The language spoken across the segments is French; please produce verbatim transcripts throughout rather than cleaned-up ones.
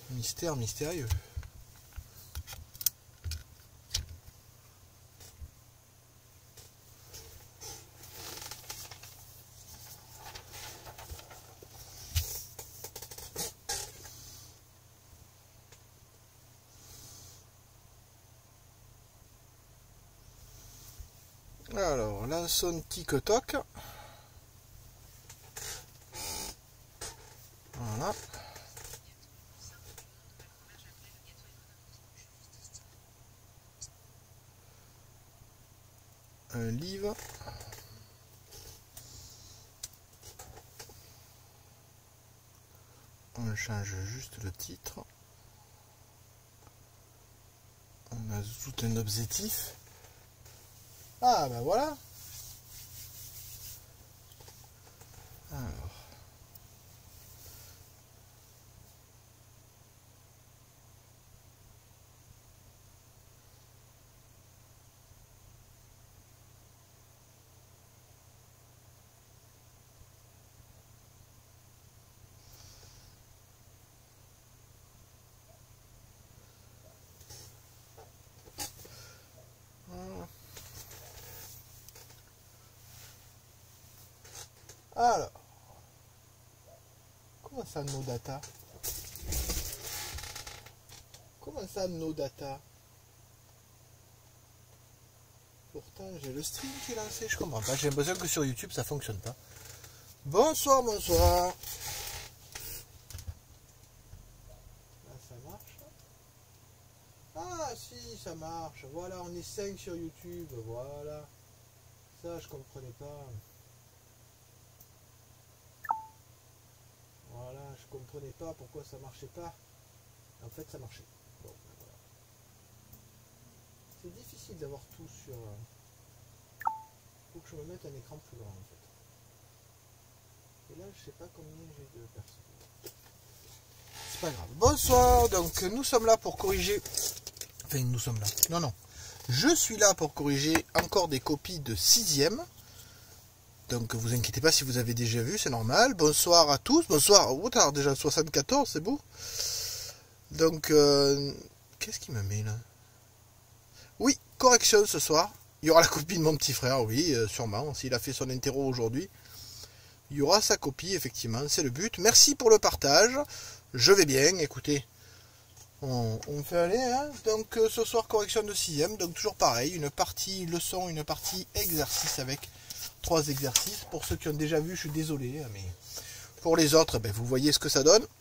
Mystère mystérieux. Alors, lançon tic-toc. Voilà. Un livre. On change juste le titre. On ajoute un objectif. Ah ben voilà. Alors. Alors, comment ça no data? Comment ça no data? Pourtant j'ai le stream qui est lancé, je comprends pas. J'ai l'impression que sur YouTube ça fonctionne pas. Bonsoir, bonsoir. Là ça marche. Ah si, ça marche. Voilà, on est cinq sur YouTube. Voilà. Ça je comprenais pas. Voilà, je comprenais pas pourquoi ça marchait pas. En fait, ça marchait. Bon, ben voilà. C'est difficile d'avoir tout sur. Faut que je me mette un écran plus grand en fait. Et là, je sais pas combien j'ai de personnes. C'est pas grave. Bonsoir. Donc, nous sommes là pour corriger. Enfin, nous sommes là. Non, non. Je suis là pour corriger encore des copies de sixième. Donc vous inquiétez pas si vous avez déjà vu, c'est normal. Bonsoir à tous, bonsoir. Oh, t'as déjà soixante-quatorze, c'est beau. Donc, euh, qu'est-ce qu'il me met là? Oui, correction ce soir. Il y aura la copie de mon petit frère, oui, euh, sûrement. S'il a fait son interro aujourd'hui, il y aura sa copie, effectivement, c'est le but. Merci pour le partage. Je vais bien, écoutez. On, on fait aller, hein. Donc euh, ce soir, correction de sixième. Donc toujours pareil, une partie leçon, une partie exercice avec trois exercices. Pour ceux qui ont déjà vu, je suis désolé, mais pour les autres, ben, vous voyez ce que ça donne.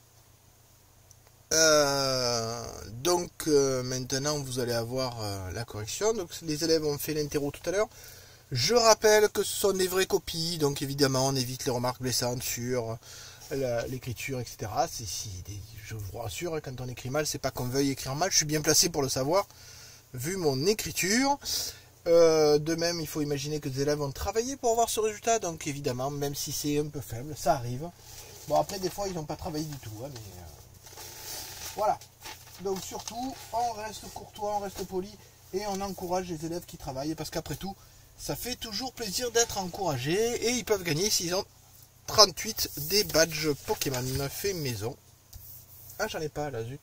Euh, donc euh, maintenant vous allez avoir euh, la correction. Donc les élèves ont fait l'interro tout à l'heure. Je rappelle que ce sont des vraies copies, donc évidemment on évite les remarques blessantes sur l'écriture, et cetera. C'est, si, je vous rassure, quand on écrit mal, c'est pas qu'on veuille écrire mal, je suis bien placé pour le savoir, vu mon écriture. Euh, de même, il faut imaginer que les élèves ont travaillé pour avoir ce résultat, donc évidemment, même si c'est un peu faible, ça arrive. Bon, après, des fois, ils n'ont pas travaillé du tout, hein, mais euh, voilà. Donc, surtout, on reste courtois, on reste poli, et on encourage les élèves qui travaillent, parce qu'après tout, ça fait toujours plaisir d'être encouragé, et ils peuvent gagner s'ils ont trente-huit des badges Pokémon fait maison. Ah, j'en ai pas, là, zut.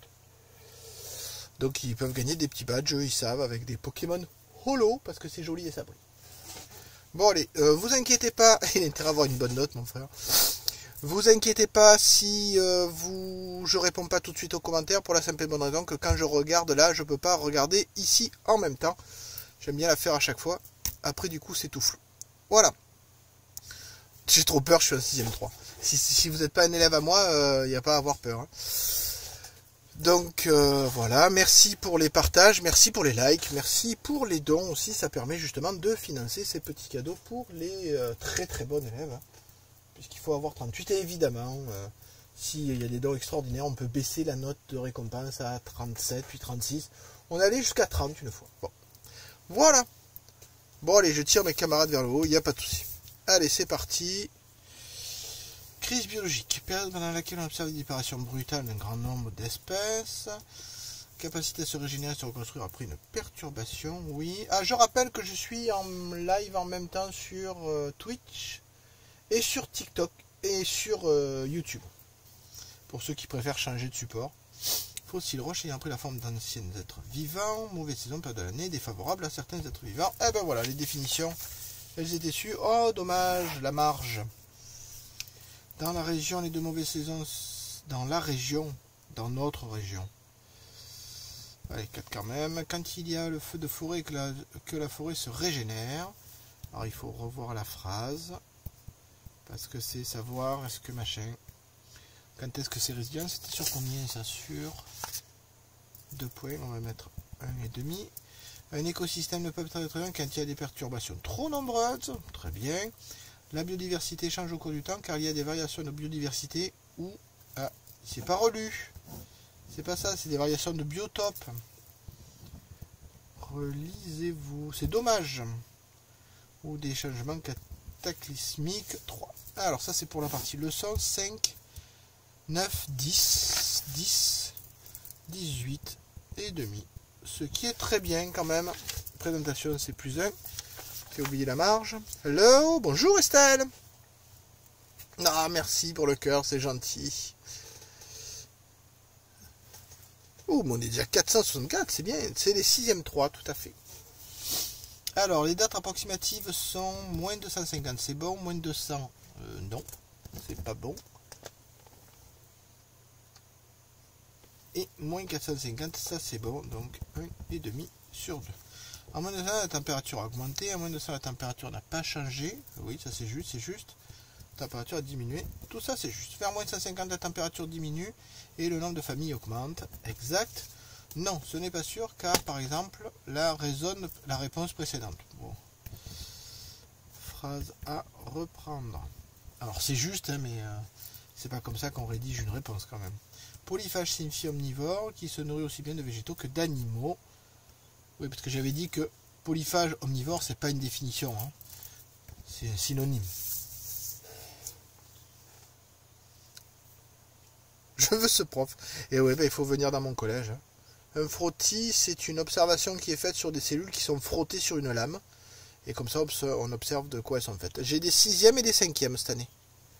Donc, ils peuvent gagner des petits badges, ils savent, avec des Pokémon holo, parce que c'est joli et ça brille. Bon allez, euh, vous inquiétez pas, il a intérêt à avoir une bonne note mon frère. Vous inquiétez pas si euh, vous je réponds pas tout de suite aux commentaires pour la simple et bonne raison que quand je regarde là, je peux pas regarder ici en même temps. J'aime bien la faire à chaque fois. Après du coup c'est tout flou. Voilà. J'ai trop peur, je suis en sixième trois. Si, si, si vous n'êtes pas un élève à moi, il euh, n'y a pas à avoir peur. Hein. Donc euh, voilà, merci pour les partages, merci pour les likes, merci pour les dons aussi, ça permet justement de financer ces petits cadeaux pour les euh, très très bons élèves, hein, puisqu'il faut avoir trente-huit, et évidemment, euh, s'il y a des dons extraordinaires, on peut baisser la note de récompense à trente-sept, puis trente-six, on allait jusqu'à trente une fois. Bon, voilà, bon allez, je tire mes camarades vers le haut, il n'y a pas de souci. Allez, c'est parti. Crise biologique, période pendant laquelle on observe une disparition brutale d'un grand nombre d'espèces. Capacité à se régénérer et se reconstruire après une perturbation, oui. Ah, je rappelle que je suis en live en même temps sur euh, Twitch et sur TikTok et sur euh, YouTube. Pour ceux qui préfèrent changer de support. Fossiles, roches ayant pris la forme d'anciens êtres vivants. Mauvaise saison, période de l'année, défavorable à certains êtres vivants. Eh ben voilà, les définitions, elles étaient su. Oh, dommage, la marge. Dans la région, les deux mauvaises saisons. Dans la région, dans notre région. Allez, quatre quand même. Quand il y a le feu de forêt, que la, que la forêt se régénère. Alors, il faut revoir la phrase. Parce que c'est savoir, est-ce que machin. Quand est-ce que c'est résilient? C'était sur combien ça? Sur deux points, on va mettre un virgule cinq. Un écosystème ne peut être très bien quand il y a des perturbations trop nombreuses. Très bien. La biodiversité change au cours du temps car il y a des variations de biodiversité ou... Ah, c'est pas relu. C'est pas ça, c'est des variations de biotope. Relisez-vous. C'est dommage. Ou des changements cataclysmiques. trois. Alors ça c'est pour la partie leçon. cinq, neuf, dix, dix, dix-huit et demi. Ce qui est très bien quand même. Présentation c'est plus un. J'ai oublié la marge. Hello, bonjour Estelle. Ah merci pour le cœur, c'est gentil. Oh, mais on est déjà quatre cent soixante-quatre, c'est bien. C'est les sixième trois, tout à fait. Alors, les dates approximatives sont moins deux cent cinquante, c'est bon. Moins deux cents, euh, non, c'est pas bon. Et moins quatre cent cinquante, ça c'est bon. Donc, un virgule cinq sur deux. À moins de ça, la température a augmenté. À moins de ça, la température n'a pas changé. Oui, ça c'est juste, c'est juste. La température a diminué. Tout ça, c'est juste. Vers moins cent cinquante, la température diminue et le nombre de familles augmente. Exact. Non, ce n'est pas sûr, car, par exemple, la résonne la réponse précédente. Bon. Phrase à reprendre. Alors, c'est juste, hein, mais euh, c'est pas comme ça qu'on rédige une réponse, quand même. Polyphage signifie omnivore, qui se nourrit aussi bien de végétaux que d'animaux. Oui, parce que j'avais dit que polyphage omnivore, c'est pas une définition. Hein. C'est un synonyme. Je veux ce prof. Et ouais, bah, il faut venir dans mon collège. Un frottis, c'est une observation qui est faite sur des cellules qui sont frottées sur une lame. Et comme ça, on observe de quoi elles sont faites. J'ai des sixièmes et des cinquièmes cette année.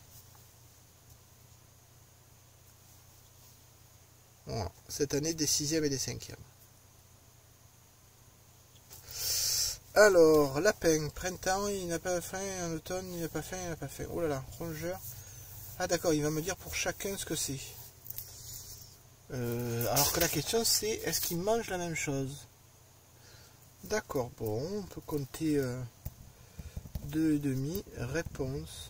Voilà. Cette année, des sixièmes et des cinquièmes. Alors, lapin, printemps, il n'a pas faim, en automne, il n'a pas faim, il n'a pas faim. Oh là là, rongeur. Ah d'accord, il va me dire pour chacun ce que c'est. Euh, alors que la question c'est, est-ce qu'ils mangent la même chose? D'accord, bon, on peut compter euh, deux virgule cinq. Réponse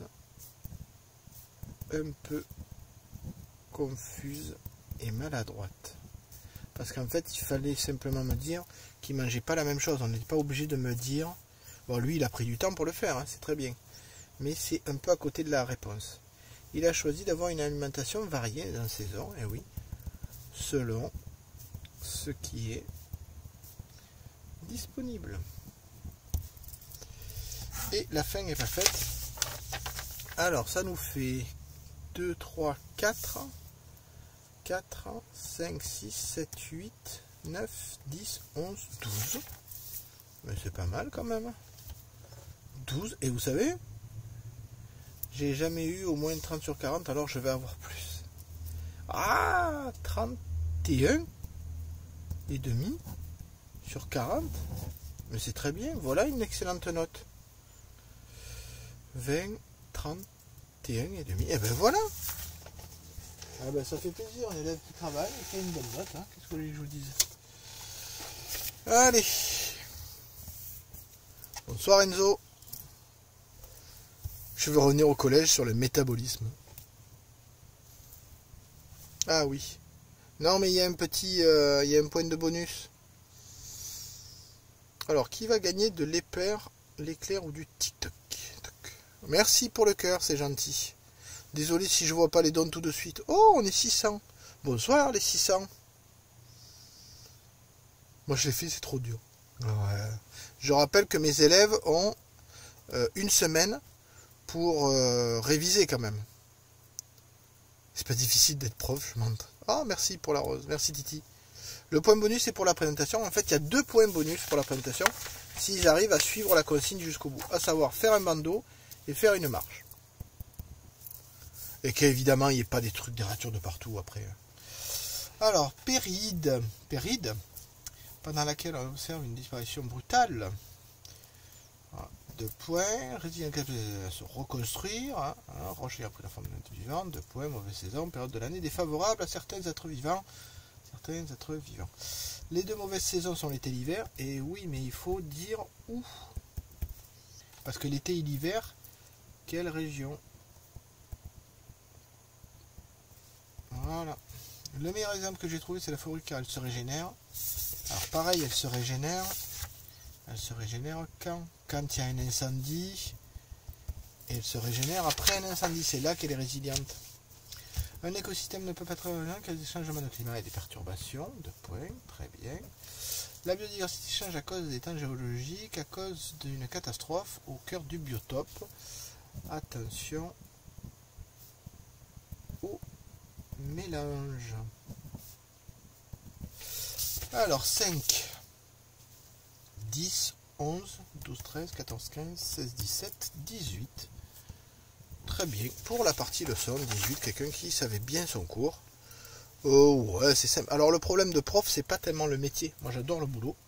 un peu confuse et maladroite. Parce qu'en fait, il fallait simplement me dire qu'il ne mangeait pas la même chose. On n'est pas obligé de me dire... Bon, lui, il a pris du temps pour le faire, hein, c'est très bien. Mais c'est un peu à côté de la réponse. Il a choisi d'avoir une alimentation variée dans saison, et oui, selon ce qui est disponible. Et la fin n'est pas faite. Alors, ça nous fait deux, trois, quatre, quatre, cinq, six, sept, huit, neuf, dix, onze, douze. Mais c'est pas mal quand même. douze, et vous savez, j'ai jamais eu au moins trente sur quarante, alors je vais avoir plus. Ah, trente et un et demi sur quarante. Mais c'est très bien, voilà une excellente note. vingt, trente et un et demi. Et ben voilà. Ah ben ça fait plaisir, un élève qui travaille et qui a une bonne note. Hein. Qu'est-ce que je vous dise? Allez. Bonsoir Enzo. Je veux revenir au collège sur le métabolisme. Ah oui. Non mais il y a un petit... Euh, il y a un point de bonus. Alors, qui va gagner de l'éclair, l'éclair ou du TikTok? Merci pour le cœur, c'est gentil. Désolé si je vois pas les dons tout de suite. Oh, on est six cents. Bonsoir les six cents. Moi je l'ai fait, c'est trop dur. Ouais. Je rappelle que mes élèves ont euh, une semaine pour euh, réviser quand même. C'est pas difficile d'être prof, je montre. Ah, merci pour la rose. Merci Titi. Le point bonus est pour la présentation. En fait, il y a deux points bonus pour la présentation s'ils arrivent à suivre la consigne jusqu'au bout. À savoir faire un bandeau et faire une marche. Et qu'évidemment, il n'y ait pas des trucs, des ratures de partout après. Alors, péride. Péride, pendant laquelle on observe une disparition brutale. Voilà. Deux points. Résident capable de se reconstruire. Hein. Hein. Rocher a pris la forme d'un être vivant. Deux points. Mauvaise saison. Période de l'année défavorable à certains êtres vivants. Certains êtres vivants. Les deux mauvaises saisons sont l'été et l'hiver. Et oui, mais il faut dire où. Parce que l'été et l'hiver, quelle région? Voilà. Le meilleur exemple que j'ai trouvé, c'est la forêt car elle se régénère. Alors pareil, elle se régénère. Elle se régénère quand Quand il y a un incendie. Et elle se régénère après un incendie. C'est là qu'elle est résiliente. Un écosystème ne peut pas être là qu'à des changements de climat et des perturbations. Deux points, très bien. La biodiversité change à cause des temps géologiques, à cause d'une catastrophe au cœur du biotope. Attention au mélange. Alors cinq, dix, onze, douze, treize, quatorze, quinze, seize, dix-sept, dix-huit. Très bien. Pour la partie leçon, dix-huit, quelqu'un qui savait bien son cours. Oh ouais, c'est simple. Alors le problème de prof, c'est pas tellement le métier. Moi j'adore le boulot.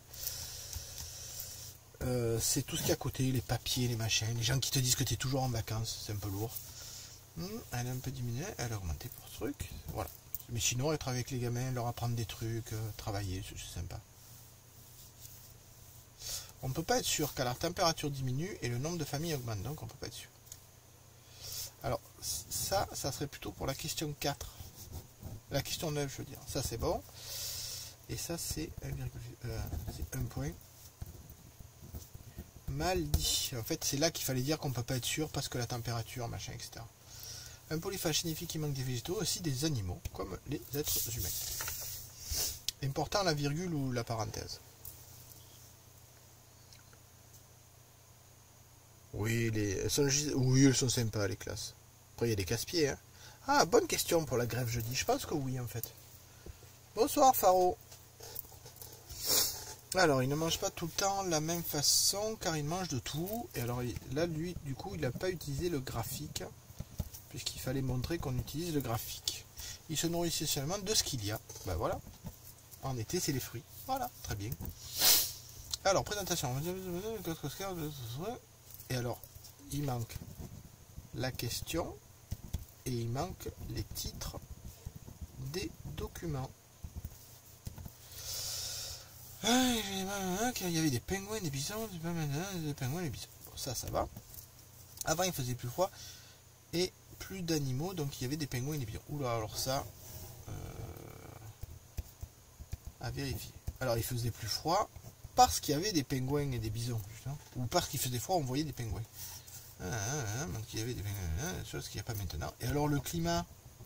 Euh, c'est tout ce qu'il y a à côté, les papiers, les machins, les gens qui te disent que tu es toujours en vacances, c'est un peu lourd. Hum, elle a un peu diminué, elle a augmenté pour ce truc. Voilà. Mais sinon, être avec les gamins, leur apprendre des trucs, euh, travailler, c'est sympa. On ne peut pas être sûr car la température diminue et le nombre de familles augmente, donc on ne peut pas être sûr. Alors, ça, ça serait plutôt pour la question quatre. La question neuf, je veux dire. Ça, c'est bon. Et ça, c'est un, euh, un point. Mal dit. En fait, c'est là qu'il fallait dire qu'on ne peut pas être sûr parce que la température, machin, et cetera. Un polyphage signifie qu'il manque des végétaux, aussi des animaux, comme les êtres humains. Important la virgule ou la parenthèse. Oui, les, elles sont, oui, elles sont sympas, les classes. Après, il y a des casse-pieds. Hein. Ah, bonne question pour la grève jeudi. Je pense que oui, en fait. Bonsoir, Faro. Alors, il ne mange pas tout le temps la même façon, car il mange de tout. Et alors, là, lui, du coup, il n'a pas utilisé le graphique, puisqu'il fallait montrer qu'on utilise le graphique. Il se nourrit essentiellement de ce qu'il y a. Ben voilà. En été, c'est les fruits. Voilà, très bien. Alors, présentation. Et alors, il manque la question et il manque les titres des documents. Il y avait des pingouins, des bisons, des pingouins, des bisons. Bon, ça, ça va. Avant, il faisait plus froid et plus d'animaux, donc il y avait des pingouins et des bisons. Oula, alors ça, euh, à vérifier. Alors, il faisait plus froid parce qu'il y avait des pingouins et des bisons, justement. Ou parce qu'il faisait froid, on voyait des pingouins. Ah, ah, ah, donc il y avait des pingouins, chose qu'il n'y a pas maintenant. Et alors, le climat,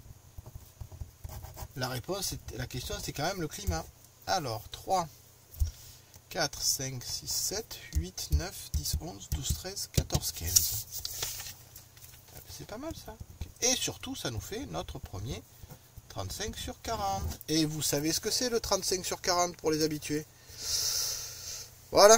la réponse, la question, c'est quand même le climat. Alors, trois, quatre, cinq, six, sept, huit, neuf, dix, onze, douze, treize, quatorze, quinze. C'est pas mal ça. Et surtout, ça nous fait notre premier trente-cinq sur quarante. Et vous savez ce que c'est le trente-cinq sur quarante pour les habitués. Voilà.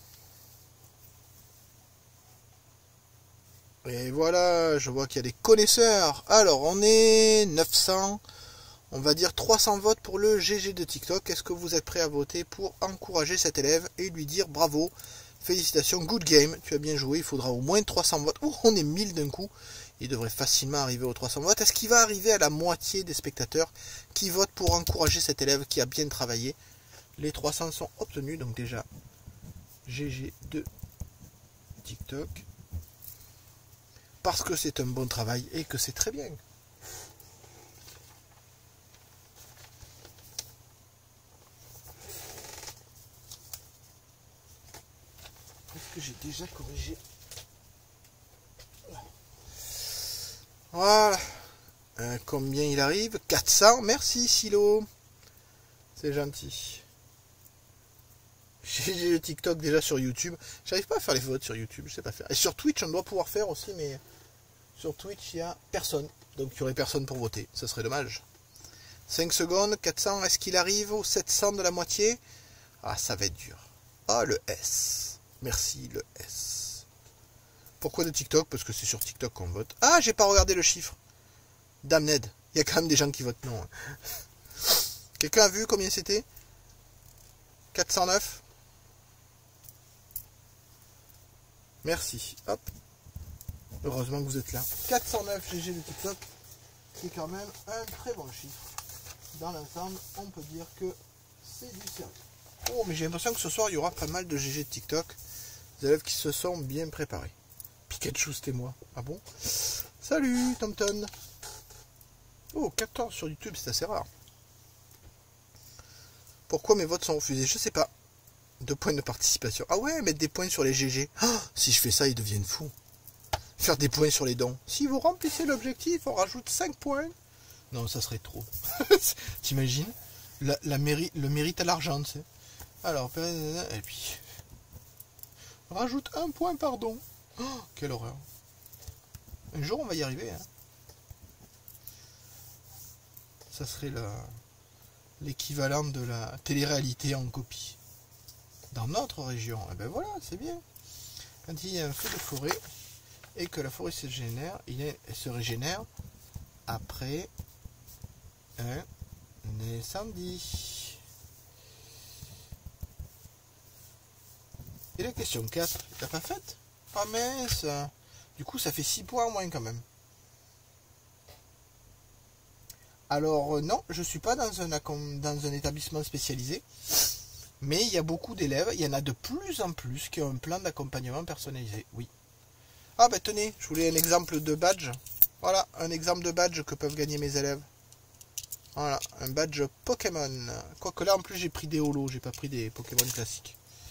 Et voilà, je vois qu'il y a des connaisseurs. Alors, on est neuf cents. On va dire trois cents votes pour le G G de TikTok. Est-ce que vous êtes prêts à voter pour encourager cet élève et lui dire bravo, félicitations, good game, tu as bien joué. Il faudra au moins trois cents votes. Ouh, on est mille d'un coup. Il devrait facilement arriver aux trois cents votes. Est-ce qu'il va arriver à la moitié des spectateurs qui votent pour encourager cet élève qui a bien travaillé? Les trois cents sont obtenus. Donc déjà, G G de TikTok. Parce que c'est un bon travail et que c'est très bien. Est-ce que j'ai déjà corrigé? Voilà. Euh, combien il arrive? quatre cents. Merci Silo. C'est gentil. J'ai le TikTok déjà sur YouTube. J'arrive pas à faire les votes sur YouTube. Je sais pas faire. Et sur Twitch, on doit pouvoir faire aussi, mais sur Twitch, il n'y a personne. Donc il n'y aurait personne pour voter. Ce serait dommage. cinq secondes. quatre cents. Est-ce qu'il arrive aux sept cents de la moitié? Ah, ça va être dur. Ah, le S. Merci, le S. Pourquoi de TikTok? Parce que c'est sur TikTok qu'on vote. Ah, j'ai pas regardé le chiffre. Damned. Il y a quand même des gens qui votent non. Quelqu'un a vu combien c'était? quatre cent neuf. Merci. Hop. Heureusement que vous êtes là. quatre cent neuf G G de TikTok. C'est quand même un très bon chiffre. Dans l'ensemble, on peut dire que c'est du sérieux. Oh, mais j'ai l'impression que ce soir, il y aura pas mal de G G de TikTok. Des élèves qui se sont bien préparés. Pikachu, c'était moi. Ah bon? Salut, Tomton. Oh, quatorze sur YouTube, c'est assez rare. Pourquoi mes votes sont refusés? Je sais pas. Deux points de participation. Ah ouais, mettre des points sur les G G. Oh, si je fais ça, ils deviennent fous. Faire des points sur les dons. Si vous remplissez l'objectif, on rajoute cinq points. Non, ça serait trop. T'imagines la, la mérite, le mérite à l'argent, tu sais. Alors, et puis... rajoute un point par don. Oh, quelle horreur. Un jour, on va y arriver. Hein. Ça serait l'équivalent de la télé-réalité en copie. Dans notre région. Et ben voilà, c'est bien. Quand il y a un feu de forêt et que la forêt se régénère, il est, elle se régénère après un incendie. Et la question quatre, t'as pas faite? Ah mince. Du coup, ça fait six points en moins quand même. Alors non, je suis pas dans un, dans un établissement spécialisé. Mais il y a beaucoup d'élèves, il y en a de plus en plus qui ont un plan d'accompagnement personnalisé. Oui. Ah ben tenez, je voulais un exemple de badge. Voilà, un exemple de badge que peuvent gagner mes élèves. Voilà, un badge Pokémon. Quoique là en plus j'ai pris des holos, j'ai pas pris des Pokémon classiques.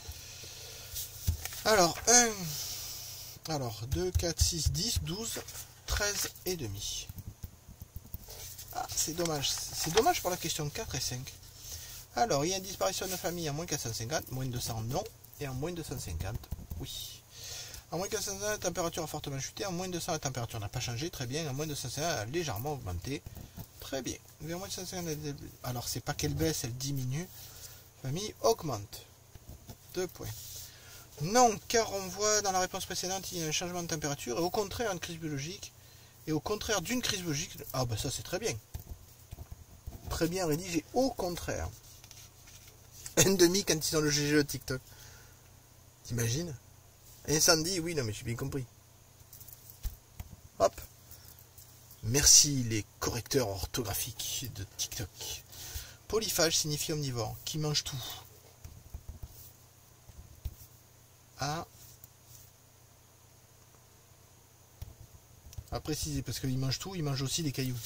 Alors, un... Alors, deux, quatre, six, dix, douze, treize et demi. Ah, c'est dommage. C'est dommage pour la question quatre et cinq. Alors, il y a une disparition de famille en moins quatre cent cinquante, moins deux cents, non. Et en moins deux cent cinquante, oui. En moins quatre cent cinquante, la température a fortement chuté. En moins deux cents, la température n'a pas changé, très bien. En moins deux cent cinquante, elle a légèrement augmenté, très bien. En moins deux cent cinquante, alors, c'est pas qu'elle baisse, elle diminue. Famille augmente. Deux points. Non, car on voit dans la réponse précédente, il y a un changement de température, et au contraire, une crise biologique. Et au contraire d'une crise biologique, ah bah ça c'est très bien. Très bien rédigé, au contraire. Un demi quand ils ont le G G de TikTok. T'imagines? Incendie, oui, non mais j'ai bien compris. Hop. Merci les correcteurs orthographiques de TikTok. Polyphage signifie omnivore, qui mange tout. À, à préciser, parce qu'il mange tout, il mange aussi des cailloux.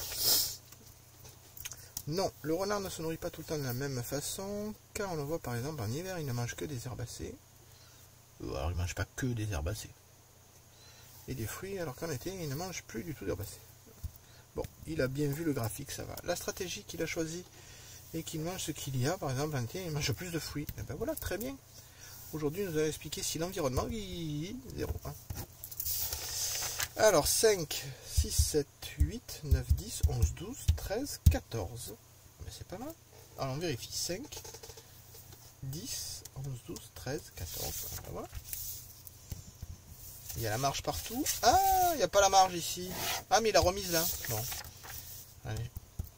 Non, le renard ne se nourrit pas tout le temps de la même façon, car on le voit par exemple en hiver, il ne mange que des herbacées. Alors il ne mange pas que des herbacées. Et des fruits, alors qu'en été, il ne mange plus du tout d'herbacées. Bon, il a bien vu le graphique, ça va. La stratégie qu'il a choisie, et qu'il mange ce qu'il y a, par exemple en été, il mange plus de fruits. Et ben voilà, très bien. Aujourd'hui, nous allons expliquer si l'environnement est zéro. Hein. Alors, cinq, six, sept, huit, neuf, dix, onze, douze, treize, quatorze. Mais c'est pas mal. Alors, on vérifie. cinq, dix, onze, douze, treize, quatorze. Ben voilà. Il y a la marge partout. Ah, il n'y a pas la marge ici. Ah, mais il a remise là. Bon. Allez.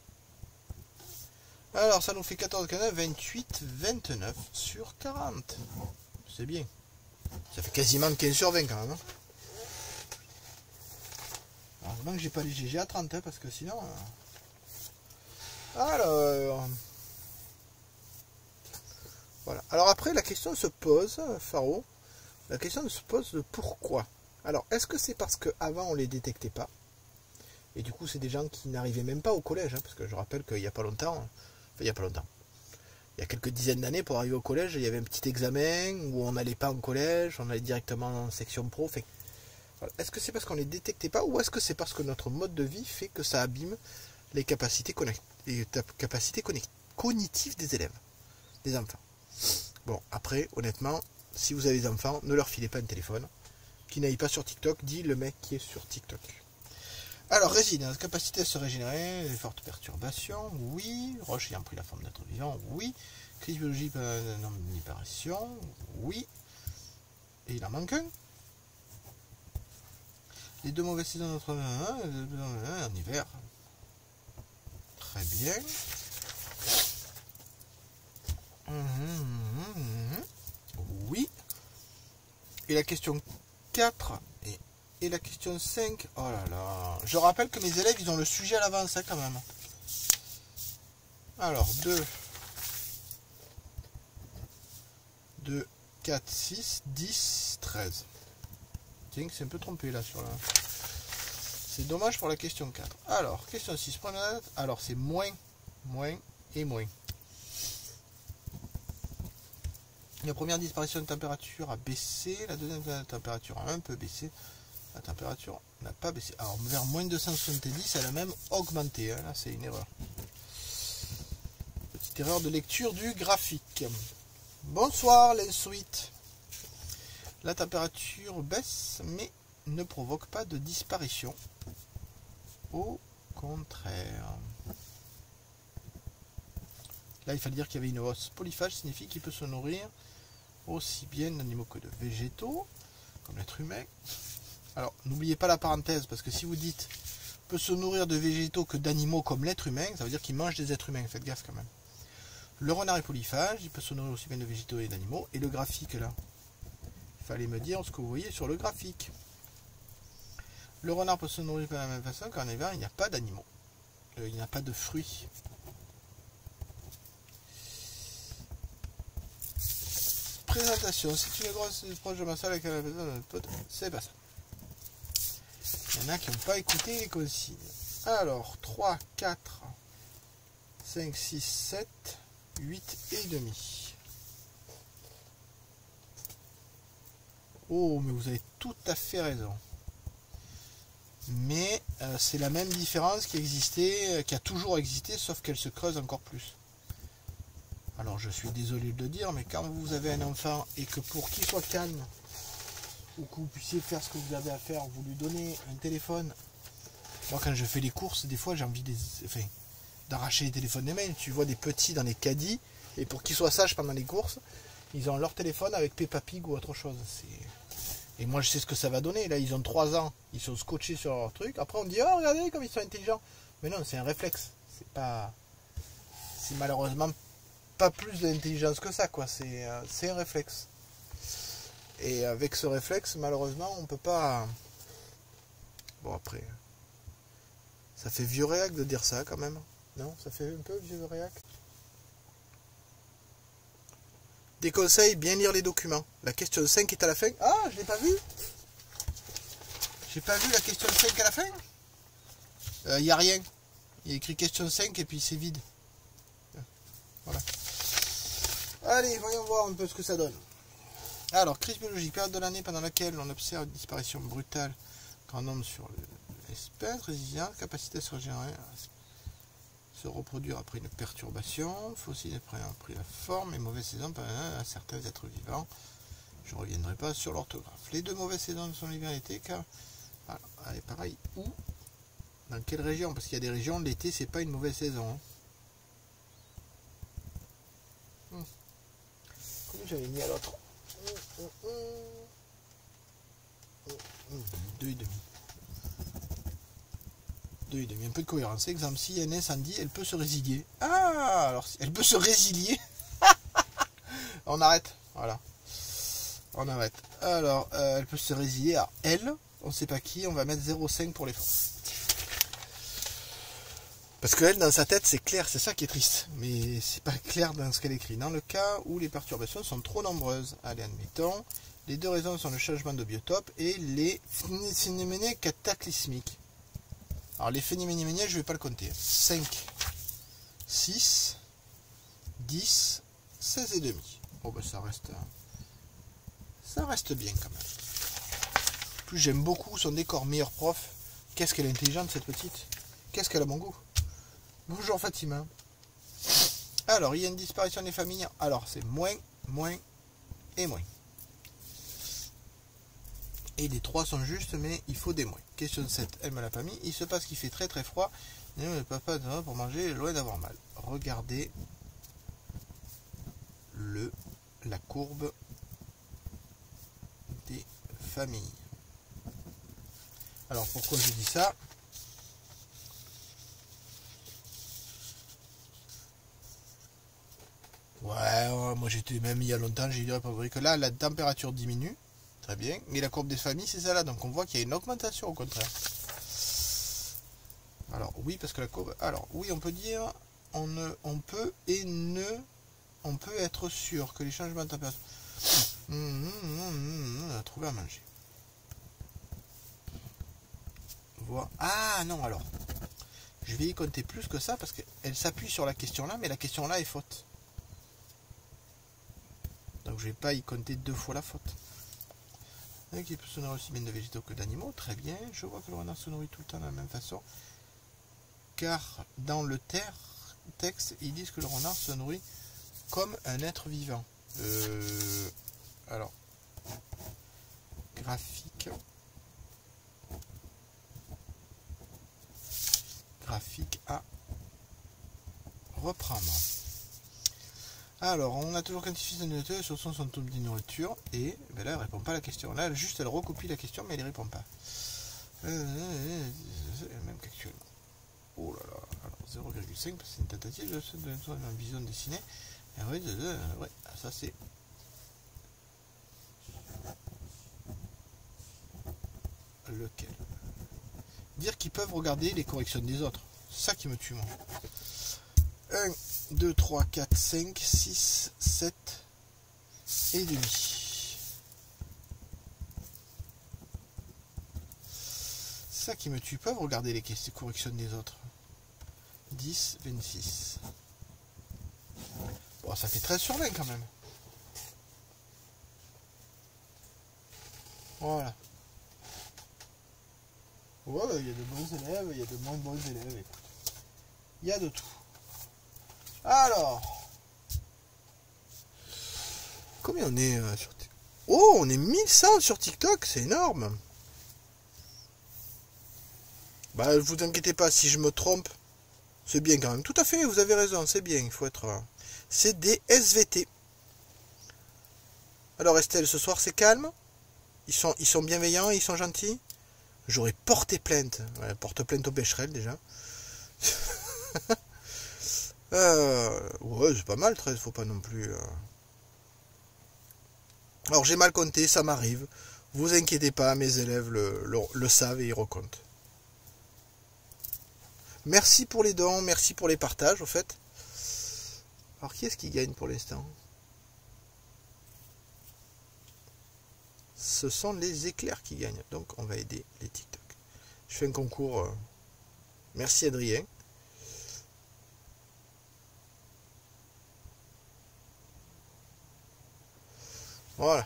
Alors, ça nous fait quatorze, quinze, vingt-huit, vingt-neuf sur quarante. C'est bien. Ça fait quasiment quinze sur vingt quand même. Hein. Heureusement que j'ai pas les G G à trente, hein, parce que sinon... Euh... Alors... Voilà. Alors après, la question se pose, Faro, la question se pose de pourquoi. Alors, est-ce que c'est parce qu'avant on les détectait pas? Et du coup, c'est des gens qui n'arrivaient même pas au collège, hein, parce que je rappelle qu'il n'y a pas longtemps... Enfin, il n'y a pas longtemps. Il y a quelques dizaines d'années, pour arriver au collège, il y avait un petit examen où on n'allait pas en collège, on allait directement en section pro. Enfin, voilà. Est-ce que c'est parce qu'on ne les détectait pas ou est-ce que c'est parce que notre mode de vie fait que ça abîme les capacités, les capacités cognitives des élèves, des enfants? Bon, après, honnêtement, si vous avez des enfants, ne leur filez pas un téléphone, qui n'aille pas sur TikTok, dit le mec qui est sur TikTok. Alors, résilience, capacité à se régénérer, les fortes perturbations, oui. Roche ayant pris la forme d'être vivant, oui. Crise biologique, euh, non, libération, oui. Et il en manque un. Les deux mauvaises saisons notre en hiver. Très bien. Oui. Et la question quatre et, et la question cinq. Oh là là. Je rappelle que mes élèves, ils ont le sujet à l'avance, hein, quand même. Alors, deux, deux, quatre, six, dix, treize. Tiens, c'est un peu trompé là sur la... C'est dommage pour la question quatre. Alors, question six. Première date. Alors, c'est moins, moins et moins. La première disparition de température a baissé. La deuxième température a un peu baissé. La température n'a pas baissé. Alors, vers moins deux cent soixante-dix, elle a même augmenté. Hein. Là, c'est une erreur. Petite erreur de lecture du graphique. Bonsoir, l'insuite. La température baisse, mais ne provoque pas de disparition. Au contraire. Là, il fallait dire qu'il y avait une hausse. Polyphage signifie qu'il peut se nourrir aussi bien d'animaux que de végétaux, comme l'être humain. Alors, n'oubliez pas la parenthèse, parce que si vous dites peut se nourrir de végétaux que d'animaux comme l'être humain, ça veut dire qu'il mange des êtres humains. Faites gaffe quand même. Le renard est polyphage, il peut se nourrir aussi bien de végétaux et d'animaux. Et le graphique là, il fallait me dire ce que vous voyez sur le graphique. Le renard peut se nourrir de la même façon qu'en hiver, il n'y a pas d'animaux. Euh, il n'y a pas de fruits. Présentation. C'est une grosse proche de ma salle avec la personne. C'est pas ça. Il y en a qui n'ont pas écouté les consignes. Alors, trois, quatre, cinq, six, sept, huit et demi. Oh, mais vous avez tout à fait raison. Mais euh, c'est la même différence qui existait, euh, qui a toujours existé, sauf qu'elle se creuse encore plus. Alors je suis désolé de le dire, mais quand vous avez un enfant et que pour qu'il soit calme, ou que vous puissiez faire ce que vous avez à faire, vous lui donnez un téléphone. Moi quand je fais les courses, des fois j'ai envie des, enfin, d'arracher les téléphones des mains. Tu vois des petits dans les caddies, et pour qu'ils soient sages pendant les courses, ils ont leur téléphone avec Peppa Pig ou autre chose. Et moi je sais ce que ça va donner. Là ils ont trois ans, ils sont scotchés sur leur truc. Après on dit oh regardez comme ils sont intelligents. Mais non, c'est un réflexe. C'est pas, c'est malheureusement pas plus d'intelligence que ça, quoi. C'est euh, c'est un réflexe. Et avec ce réflexe, malheureusement, on peut pas. Bon après, ça fait vieux réac de dire ça quand même. Non, ça fait un peu vieux réac. Des conseils, bien lire les documents. La question cinq est à la fin. Ah, je l'ai pas vu. J'ai pas vu la question cinq à la fin. Il euh, n'y a rien. Il y a écrit question cinq et puis c'est vide. Voilà. Allez, voyons voir un peu ce que ça donne. Alors, crise biologique, période de l'année pendant laquelle on observe une disparition brutale grand nombre sur l'espèce, résilience, capacité à se régénérer, à se reproduire après une perturbation, fossiles après pris la forme, et mauvaise saison à certains êtres vivants. Je ne reviendrai pas sur l'orthographe. Les deux mauvaises saisons sont l'hiver et l'été, car. Voilà, allez, pareil, où? Dans quelle région? Parce qu'il y a des régions, l'été, c'est pas une mauvaise saison. Hein. Hum. Comment j'avais mis à l'autre? Deux et demi. Deux et demi. Un peu de cohérence. Exemple, si il y a un incendie, elle peut se résilier. Ah, alors elle peut se résilier. On arrête. Voilà. On arrête. Alors, euh, elle peut se résilier à elle. On ne sait pas qui. On va mettre zéro virgule cinq pour l'effort. Parce que elle, dans sa tête, c'est clair. C'est ça qui est triste. Mais c'est pas clair dans ce qu'elle écrit. Dans le cas où les perturbations sont trop nombreuses. Allez, admettons. Les deux raisons sont le changement de biotope et les phénomènes cataclysmiques. Alors les phénomènes, je ne vais pas le compter. cinq, six, dix, seize et demi. Bon ben ça reste, ça reste bien quand même. En plus j'aime beaucoup son décor, meilleur prof. Qu'est-ce qu'elle est intelligente cette petite. Qu'est-ce qu'elle a bon goût. Bonjour Fatima. Alors il y a une disparition des familles. Alors c'est moins, moins et moins. Et les trois sont justes, mais il faut des moins. Question sept, elle me l'a pas mis. Il se passe qu'il fait très très froid. Et le papa de pour manger, loin d'avoir mal. Regardez le, la courbe des familles. Alors pourquoi je dis ça? Ouais, ouais, moi j'étais même il y a longtemps, j'ai dit que là, la température diminue. Très bien. Mais la courbe des familles, c'est ça là. Donc on voit qu'il y a une augmentation au contraire. Alors oui, parce que la courbe... Alors oui, on peut dire... On, ne, on peut et ne... On peut être sûr que les changements de température... Mmh, mmh, mmh, mmh, on a trouvé à manger. Voilà. Ah non, alors. Je vais y compter plus que ça parce qu'elle s'appuie sur la question là, mais la question là est faute. Donc je vais pas y compter deux fois la faute. Qui peut se nourrir aussi bien de végétaux que d'animaux. Très bien. Je vois que le renard se nourrit tout le temps de la même façon. Car dans le ter texte, ils disent que le renard se nourrit comme un être vivant. Euh, alors, graphique. Graphique à reprendre. Alors, on a toujours quantifié sa nourriture sur son taux de nourriture. Et ben là, elle répond pas à la question. Là, juste, elle recopie la question, mais elle ne répond pas. Euh, même qu'actuellement. Oh là là. Alors, zéro virgule cinq, c'est une tentative de une vision dessinée. Et oui, ouais, ça c'est. Lequel? Dire qu'ils peuvent regarder les corrections des autres. C'est ça qui me tue, moi. un, deux, trois, quatre, cinq, six, sept et demi. C'est ça qui me tue. Ils peuvent regarder les corrections des autres. dix, vingt-six. Bon, ça fait treize sur vingt quand même. Voilà. Ouais, il y a de bons élèves, il y a de moins bons élèves. Écoute. Il y a de tout. Alors. Combien on est euh, sur TikTok? Oh, on est mille cent sur TikTok, c'est énorme. Bah, ne vous inquiétez pas, si je me trompe, c'est bien quand même. Tout à fait, vous avez raison, c'est bien, il faut être... Euh, c'est des S V T. Alors Estelle, ce soir c'est calme? Ils sont, ils sont bienveillants, ils sont gentils? J'aurais porté plainte. Ouais, porte plainte au Becherel déjà. euh, ouais, c'est pas mal, treize, faut pas non plus... Euh... Alors j'ai mal compté, ça m'arrive. Vous inquiétez pas, mes élèves le, le, le savent et ils recomptent. Merci pour les dons, merci pour les partages, au fait. Alors qui est-ce qui gagne pour l'instant? Ce sont les éclairs qui gagnent. Donc on va aider les TikTok. Je fais un concours. Euh... Merci Adrien. Voilà.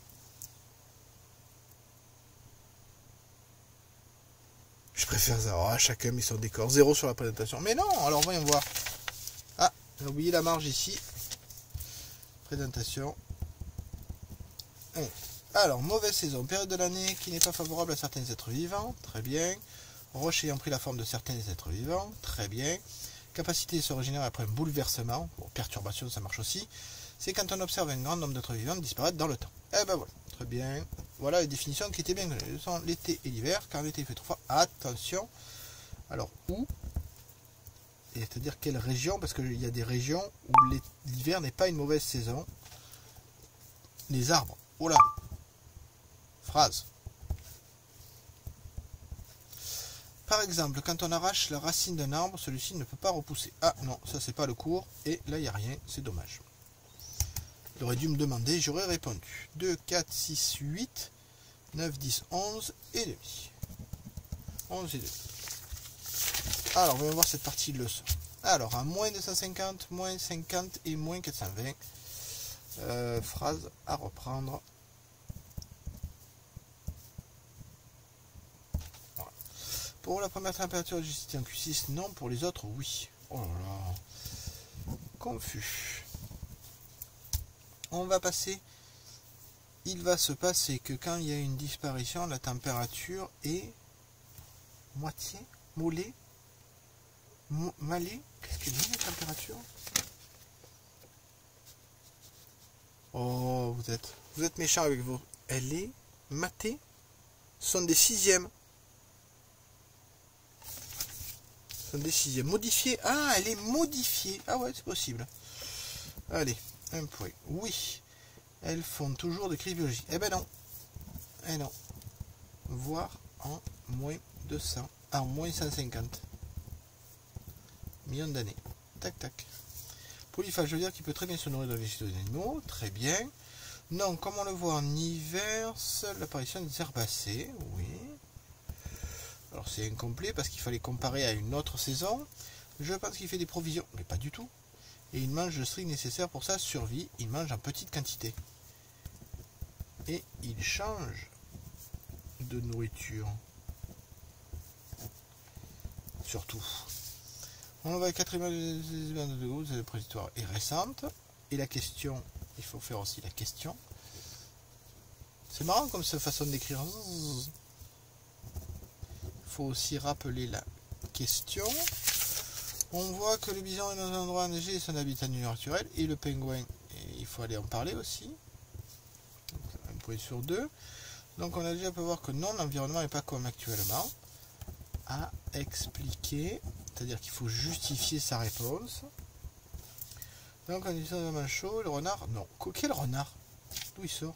Je préfère ça. Oh, chacun met son décor. Zéro sur la présentation. Mais non, alors voyons voir. Ah, j'ai oublié la marge ici. Présentation. un. Alors, mauvaise saison. Période de l'année qui n'est pas favorable à certains êtres vivants. Très bien. Roche ayant pris la forme de certains êtres vivants. Très bien. Capacité de se régénérer après un bouleversement. Bon, perturbation, ça marche aussi. C'est quand on observe un grand nombre d'êtres vivants disparaître dans le temps. Eh ben voilà. Très bien. Voilà les définitions qui étaient bien connues. Ce sont l'été et l'hiver. Car l'été fait trop froid. Attention. Alors, où? Et c'est-à-dire quelle région? Parce qu'il y a des régions où l'hiver n'est pas une mauvaise saison. Les arbres. Oh là. Phrase. Par exemple, quand on arrache la racine d'un arbre, celui-ci ne peut pas repousser. Ah non, ça c'est pas le cours. Et là, il n'y a rien. C'est dommage. Il aurait dû me demander, j'aurais répondu. deux, quatre, six, huit, neuf, dix, onze et demi. onze et demi. Alors, on va voir cette partie de leçon. Alors, à moins deux cent cinquante, moins cinquante et moins quatre cent vingt. Euh, phrase à reprendre. Voilà. Pour la première température ajustée en Q six, non. Pour les autres, oui. Oh là là. Confus. On va passer. Il va se passer que quand il y a une disparition, la température est moitié, mollet, malais. Qu'est-ce que dit la température? Oh, vous êtes, vous êtes méchant avec vous. Elle est matée. Ce sont des sixièmes. Ce sont des sixièmes. Modifiées. Ah, elle est modifiée. Ah ouais, c'est possible. Allez, un point. Oui, elles font toujours des crises biologiques. Eh ben non. Eh non. Voire en moins deux cents. Ah, en moins cent cinquante millions d'années. Tac, tac. Polyphage, je veux dire qu'il peut très bien se nourrir de végétaux et d'animaux. Très bien. Non, comme on le voit en hiver, seule l'apparition des herbacées. Oui. Alors c'est incomplet parce qu'il fallait comparer à une autre saison. Je pense qu'il fait des provisions, mais pas du tout. Et il mange le strict nécessaire pour sa survie. Il mange en petite quantité. Et il change de nourriture. Surtout. On va à quatrième de gauche, la préhistoire est récente. Et la question, il faut faire aussi la question. C'est marrant comme cette façon d'écrire. Il faut aussi rappeler la question. On voit que le bison est dans un endroit enneigé et son habitat naturel. Et le pingouin, et il faut aller en parler aussi. Donc, un point sur deux. Donc on a déjà pu voir que non, l'environnement n'est pas comme actuellement. À expliquer. C'est-à-dire qu'il faut justifier sa réponse. Donc on est dans un moment chaud, le renard, non. Quel renard? D'où il sort?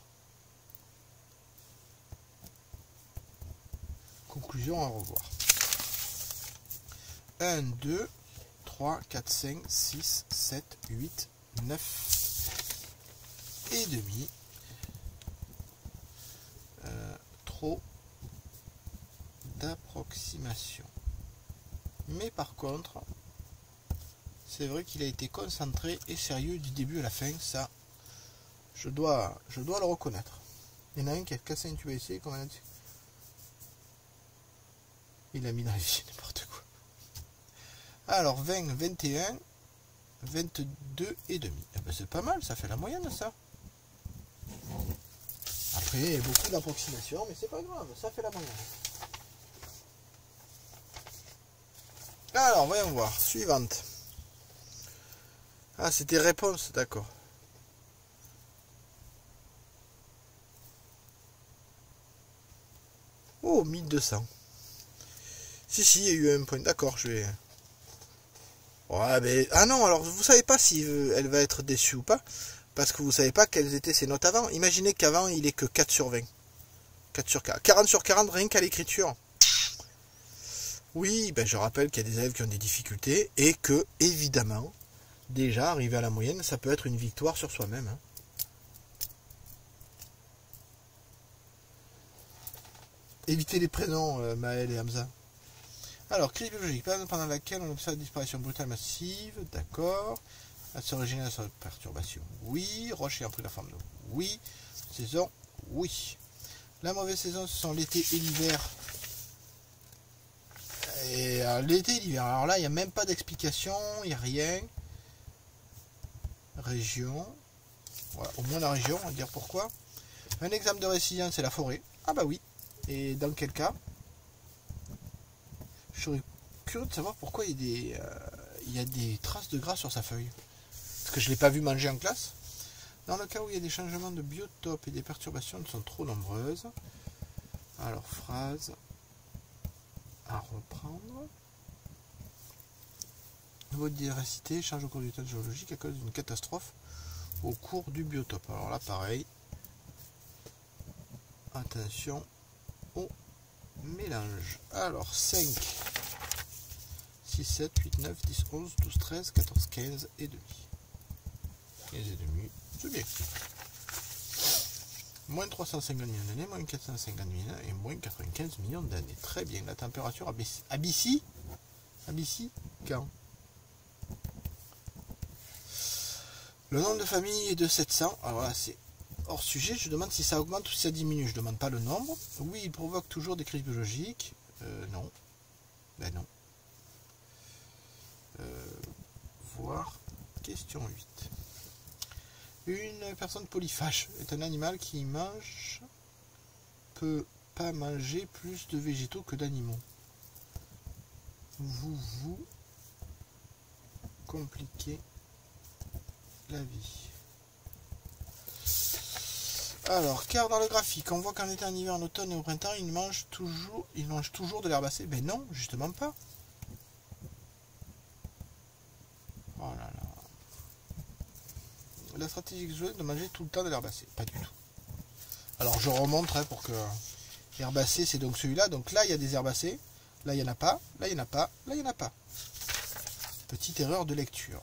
Conclusion à revoir. un, deux, trois, quatre, cinq, six, sept, huit, neuf et demi. Euh, trop d'approximation. Mais par contre, c'est vrai qu'il a été concentré et sérieux du début à la fin. Ça, je dois, je dois le reconnaître. Il y en a un qui a cassé un tube à essai, comme on a dit. Il a mis dans les filles n'importe quoi. Alors, vingt, vingt et un, vingt-deux et demi. Eh ben, c'est pas mal, ça fait la moyenne, ça. Après, il y a beaucoup d'approximations, mais c'est pas grave, ça fait la moyenne. Alors, voyons voir. Suivante. Ah, c'était réponse, d'accord. Oh, mille deux cents. Si, si, il y a eu un point. D'accord, je vais... Ouais, mais... Ah non, alors, vous savez pas si elle va être déçue ou pas. Parce que vous savez pas quelles étaient ses notes avant. Imaginez qu'avant, il est que quatre sur vingt. quatre sur quarante. quarante sur quarante, rien qu'à l'écriture. Oui, ben je rappelle qu'il y a des élèves qui ont des difficultés et que, évidemment, déjà, arriver à la moyenne, ça peut être une victoire sur soi-même. Hein. Évitez les prénoms, euh, Maël et Hamza. Alors, crise biologique, période pendant laquelle on observe une disparition brutale massive, d'accord. Elle se régénère sur perturbation, oui. Roche ayant pris la forme de oui. Saison, oui. La mauvaise saison, ce sont l'été et l'hiver. Et l'été et l'hiver. Alors là, il n'y a même pas d'explication, il n'y a rien. Région. Voilà, au moins la région, on va dire pourquoi. Un exemple de résilience, c'est la forêt. Ah bah oui. Et dans quel cas? Je serais curieux de savoir pourquoi il y a des, euh, il y a des traces de gras sur sa feuille. Parce que je ne l'ai pas vu manger en classe. Dans le cas où il y a des changements de biotope et des perturbations sont trop nombreuses. Alors, phrase à reprendre. Votre diversité change au cours du temps géologique à cause d'une catastrophe au cours du biotope. Alors là, pareil. Attention au mélange. Alors, cinq, six, sept, huit, neuf, dix, onze, douze, treize, quatorze, quinze et demi. quinze et demi, c'est bien. Moins trois cent cinquante millions d'années, moins quatre cent cinquante millions et moins quatre-vingt-quinze millions d'années. Très bien. La température abyssie. Abyssie quand? Le nombre de familles est de sept cents. Alors là, c'est hors sujet. Je demande si ça augmente ou si ça diminue. Je ne demande pas le nombre. Oui, il provoque toujours des crises biologiques. Euh, non. Ben non. Euh, voir. Question huit. Une personne polyphage est un animal qui mange, peut pas manger plus de végétaux que d'animaux. Vous vous compliquez la vie. Alors, car dans le graphique, on voit qu'en été, en hiver, en automne et au printemps, il mange toujours, il mange toujours de l'herbacée. Ben non, justement pas. Oh là là. la stratégie de manger tout le temps de l'herbacée? Pas du tout. Alors je remonte hein, pour que l'herbacée c'est donc celui-là. Donc là il y a des herbacées, là il n'y en a pas, là il n'y en a pas, là il n'y en a pas. Petite erreur de lecture.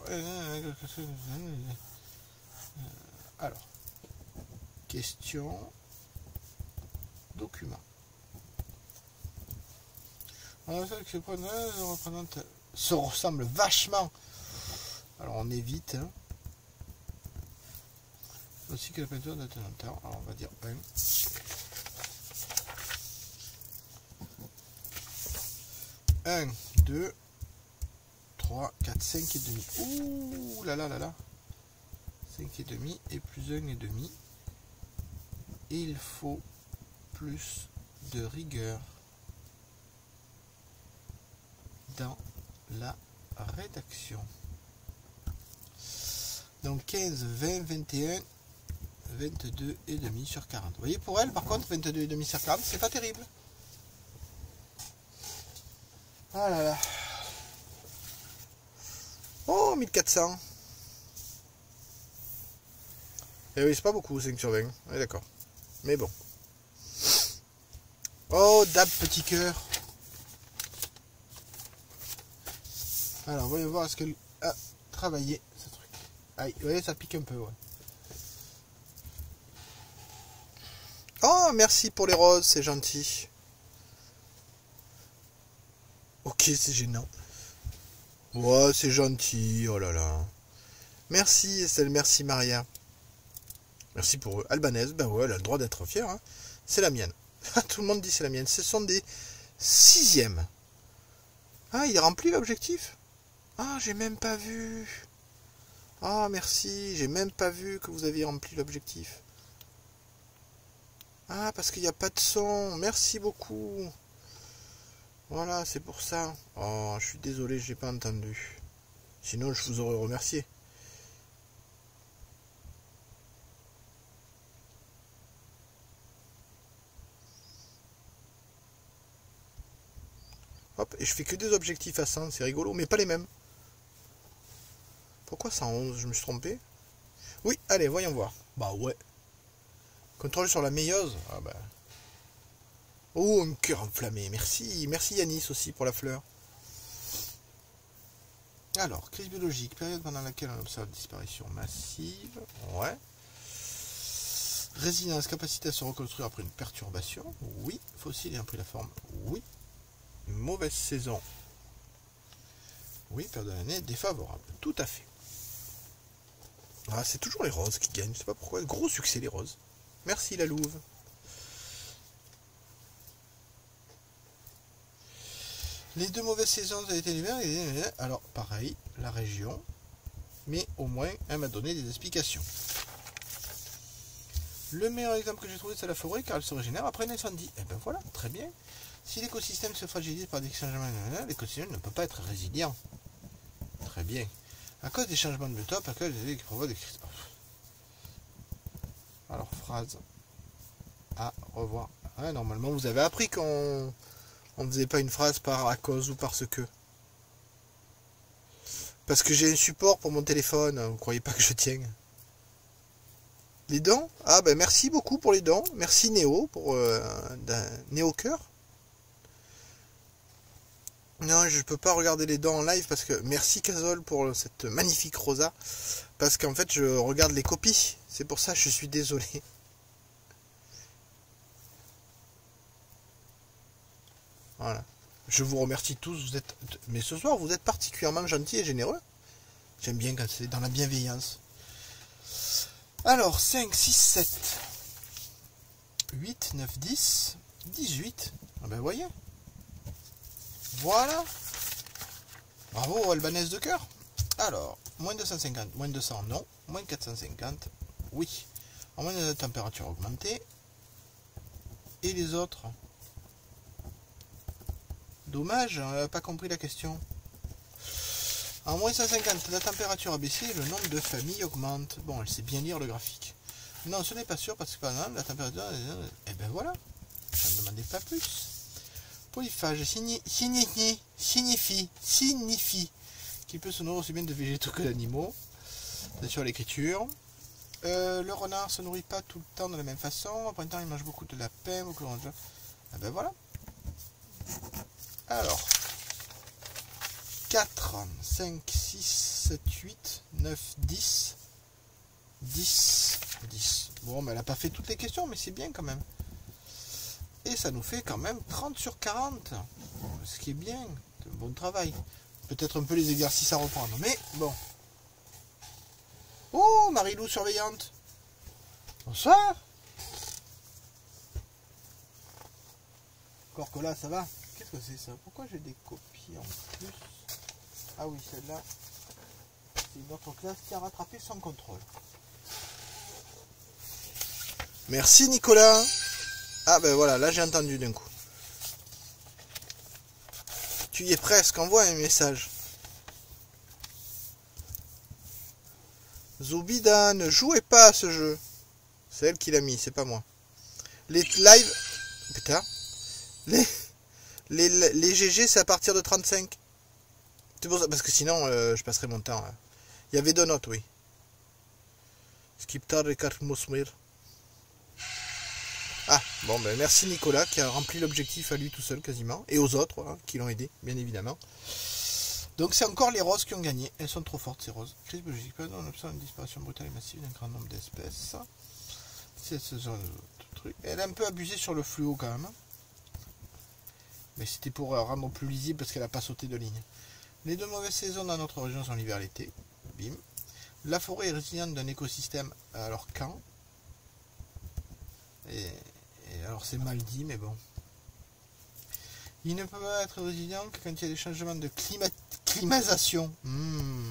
Alors, question, document. Se ressemble vachement. Alors on évite. Hein. Aussi que la peinture de temps en temps. Alors on va dire un. un, deux, trois, quatre, cinq et demi. Ouh là là là là. cinq et demi et plus un et demi. Il faut plus de rigueur dans la rédaction. Donc quinze, vingt, vingt et un, vingt-deux et demi sur quarante. Vous voyez pour elle par contre vingt-deux et demi sur quarante c'est pas terrible. Ah là là. Oh mille quatre cents. Et oui c'est pas beaucoup cinq sur vingt. Oui d'accord. Mais bon. Oh dab petit cœur. Alors voyons voir est-ce qu'elle a travaillé ce truc. Aïe, vous voyez ça pique un peu ouais. Oh merci pour les roses, c'est gentil. Ok c'est gênant. Ouais c'est gentil, oh là là. Merci Estelle, merci Maria. Merci pour eux. Albanaise, ben ouais elle a le droit d'être fière. Hein. C'est la mienne. Tout le monde dit c'est la mienne. Ce sont des sixièmes. Ah il remplit l'objectif. Ah j'ai même pas vu. Ah merci, j'ai même pas vu que vous aviez rempli l'objectif. Ah parce qu'il n'y a pas de son. Merci beaucoup. Voilà, c'est pour ça. Oh, je suis désolé, j'ai pas entendu. Sinon, je vous aurais remercié. Hop, et je fais que des objectifs à cent, c'est rigolo, mais pas les mêmes. Pourquoi cent onze? Je me suis trompé? Oui, allez, voyons voir. Bah ouais. Contrôle sur la méiose. Ah bah. Oh, un cœur enflammé. Merci. Merci Yanis aussi pour la fleur. Alors, crise biologique, période pendant laquelle on observe disparition massive. Ouais. Résilience, capacité à se reconstruire après une perturbation. Oui. Fossile ayant pris la forme. Oui. Mauvaise saison. Oui, période de l'année défavorable. Tout à fait. Ah, c'est toujours les roses qui gagnent. Je sais pas pourquoi. Gros succès les roses. Merci la louve. Les deux mauvaises saisons ont été l'hiver. Alors, pareil, la région. Mais au moins, elle m'a donné des explications. Le meilleur exemple que j'ai trouvé, c'est la forêt, car elle se régénère après un incendie. Et ben voilà, très bien. Si l'écosystème se fragilise par des changements, l'écosystème ne peut pas être résilient. Très bien. À cause des changements de biotope, à cause des qui provoquent des crises. Alors, phrase à revoir. Ouais, normalement, vous avez appris qu'on on ne faisait pas une phrase par à cause ou parce que. Parce que j'ai un support pour mon téléphone. Vous croyez pas que je tiens? Les dons? Ah ben merci beaucoup pour les dons. Merci Néo pour euh, Néo Cœur. Non, je peux pas regarder les dents en live parce que merci Cazol pour cette magnifique rosa. Parce qu'en fait je regarde les copies. C'est pour ça que je suis désolé. Voilà. Je vous remercie tous. Vous êtes, mais ce soir vous êtes particulièrement gentils et généreux. J'aime bien quand c'est dans la bienveillance. Alors cinq, six, sept, huit, neuf, dix, dix-huit. Ah ben voyez. Voilà. Bravo, albanaise de cœur. Alors, moins deux cent cinquante, moins deux cents, non. Moins quatre cent cinquante, oui. En moins de la température augmentée. Et les autres? Dommage, on n'a pas compris la question. En moins cent cinquante, la température a baissé et le nombre de familles augmente. Bon, elle sait bien lire le graphique. Non, ce n'est pas sûr parce que par exemple, la température... Eh ben voilà. Je ne demandais pas plus. Polyphage signifie, signifie, signifie, signifie qu'il peut se nourrir aussi bien de végétaux que d'animaux. C'est sur l'écriture. Euh, le renard se nourrit pas tout le temps de la même façon. Au printemps, il mange beaucoup de lapin, beaucoup de... Ah ben voilà. Alors, quatre, cinq, six, sept, huit, neuf, dix. dix. dix. Bon, mais elle n'a pas fait toutes les questions, mais c'est bien quand même. Et ça nous fait quand même trente sur quarante. Ce qui est bien. C'est un bon travail. Peut-être un peu les exercices à reprendre. Mais bon. Oh, Marilou surveillante. Bonsoir. Encore que là, ça va. Qu'est-ce que c'est ça? Pourquoi j'ai des copies en plus? Ah oui, celle-là. C'est une autre classe qui a rattrapé sans contrôle. Merci Nicolas. Ah ben voilà, là j'ai entendu d'un coup. Tu y es presque, envoie un message. Zoubida, ne jouez pas à ce jeu. C'est elle qui l'a mis, c'est pas moi. Les lives... Putain. Les, les, les G G, c'est à partir de trente-cinq. C'est pour ça, parce que sinon, euh, je passerai mon temps. Là. Il y avait deux notes, oui. Skiptar et Karmosmir. Ah, bon, ben merci Nicolas qui a rempli l'objectif à lui tout seul quasiment. Et aux autres, hein, qui l'ont aidé, bien évidemment. Donc c'est encore les roses qui ont gagné. Elles sont trop fortes ces roses. Crise biologique, on observe une disparition brutale et massive d'un grand nombre d'espèces. C'est ce genre de truc. Elle a un peu abusé sur le fluo quand même. Mais c'était pour rendre plus lisible parce qu'elle n'a pas sauté de ligne. Les deux mauvaises saisons dans notre région sont l'hiver et l'été. Bim. La forêt est résiliente d'un écosystème. Alors quand et, et alors c'est mal dit, mais bon. Il ne peut pas être résilient que quand il y a des changements de climat, climatisation. Hmm.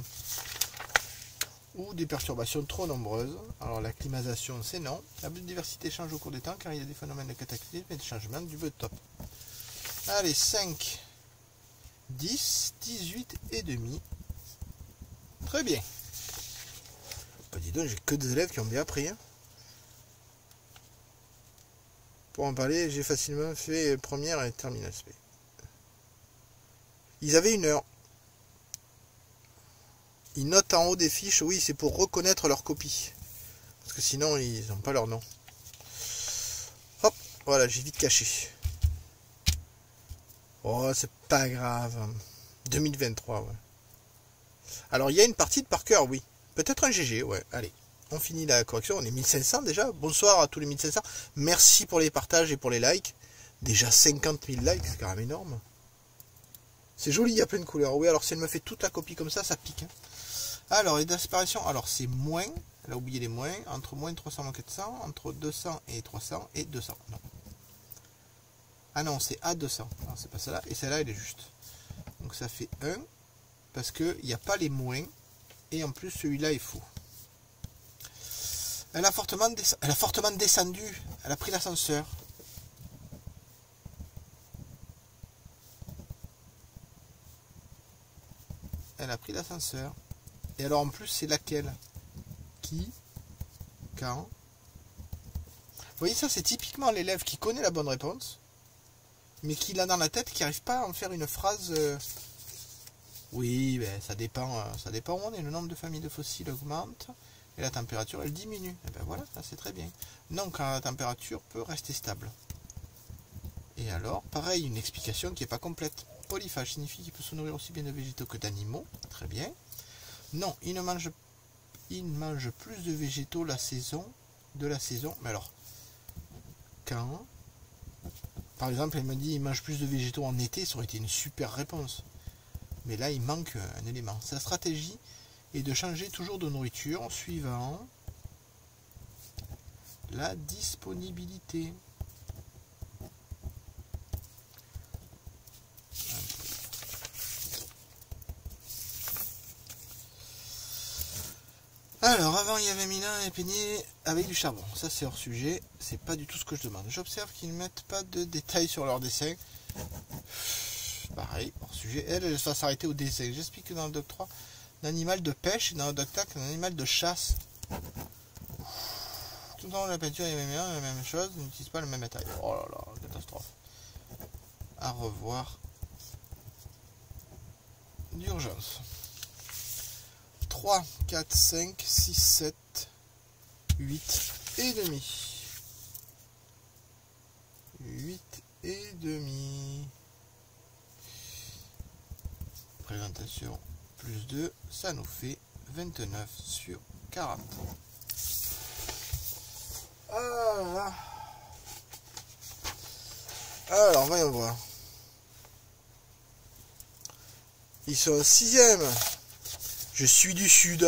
Ou des perturbations trop nombreuses. Alors la climatisation, c'est non. La biodiversité change au cours des temps car il y a des phénomènes de cataclysme et des changements du biotop. Allez, cinq, dix, dix-huit et demi. Très bien. Bah, dis donc, j'ai que des élèves qui ont bien appris. Hein. Pour en parler, j'ai facilement fait première et terminale S P. Ils avaient une heure. Ils notent en haut des fiches, oui, c'est pour reconnaître leur copie. Parce que sinon, ils n'ont pas leur nom. Hop, voilà, j'ai vite caché. Oh, c'est pas grave. deux mille vingt-trois, ouais. Alors, il y a une partie de par cœur, oui. Peut-être un G G, ouais. Allez, on finit la correction. On est mille cinq cents déjà. Bonsoir à tous les mille cinq cents. Merci pour les partages et pour les likes. Déjà cinquante mille likes, c'est quand même énorme. C'est joli, il y a plein de couleurs. Oui, alors si elle me fait toute la copie comme ça, ça pique. Hein. Alors, les disparitions, alors c'est moins, elle a oublié les moins, entre moins trois cents et quatre cents, entre deux cents et trois cents et deux cents. Non. Ah non, c'est à deux cents. Non, c'est pas celle-là. Et celle-là, elle est juste. Donc ça fait un, parce qu'il n'y a pas les moins, et en plus celui-là est faux. Elle a fortement, des... elle a fortement descendu, elle a pris l'ascenseur. Elle a pris l'ascenseur. Et alors en plus c'est laquelle? Qui? Quand? Vous voyez, ça c'est typiquement l'élève qui connaît la bonne réponse, mais qui l'a dans la tête, qui n'arrive pas à en faire une phrase. Euh... Oui, ben, ça dépend, euh, ça dépend où on est. Le nombre de familles de fossiles augmente et la température elle diminue. Et ben voilà, ça c'est très bien. Non, quand la température peut rester stable. Et alors, pareil, une explication qui n'est pas complète. Polyphage signifie qu'il peut se nourrir aussi bien de végétaux que d'animaux. Très bien. Non, il ne mange, il mange plus de végétaux la saison de la saison. Mais alors, quand, par exemple, elle me dit il mange plus de végétaux en été, ça aurait été une super réponse. Mais là, il manque un élément. Sa stratégie est de changer toujours de nourriture suivant la disponibilité. Alors, avant, il y avait Milan et peigné avec du charbon. Ça, c'est hors sujet. C'est pas du tout ce que je demande. J'observe qu'ils ne mettent pas de détails sur leur dessin. Pareil, hors sujet. Elle, elle va s'arrêter au dessin. J'explique que dans le doc trois, un animal de pêche et dans le doc quatre, un animal de chasse. Tout le temps, la peinture est la même chose. Ils n'utilisent pas le même matériel. Oh là là, catastrophe. À revoir. D'urgence. trois, quatre, cinq, six, sept, huit et demi. huit et demi. Présentation plus deux, ça nous fait vingt-neuf sur quarante. Ah, alors, voyons voir. Ils sont en sixième. Je suis du sud.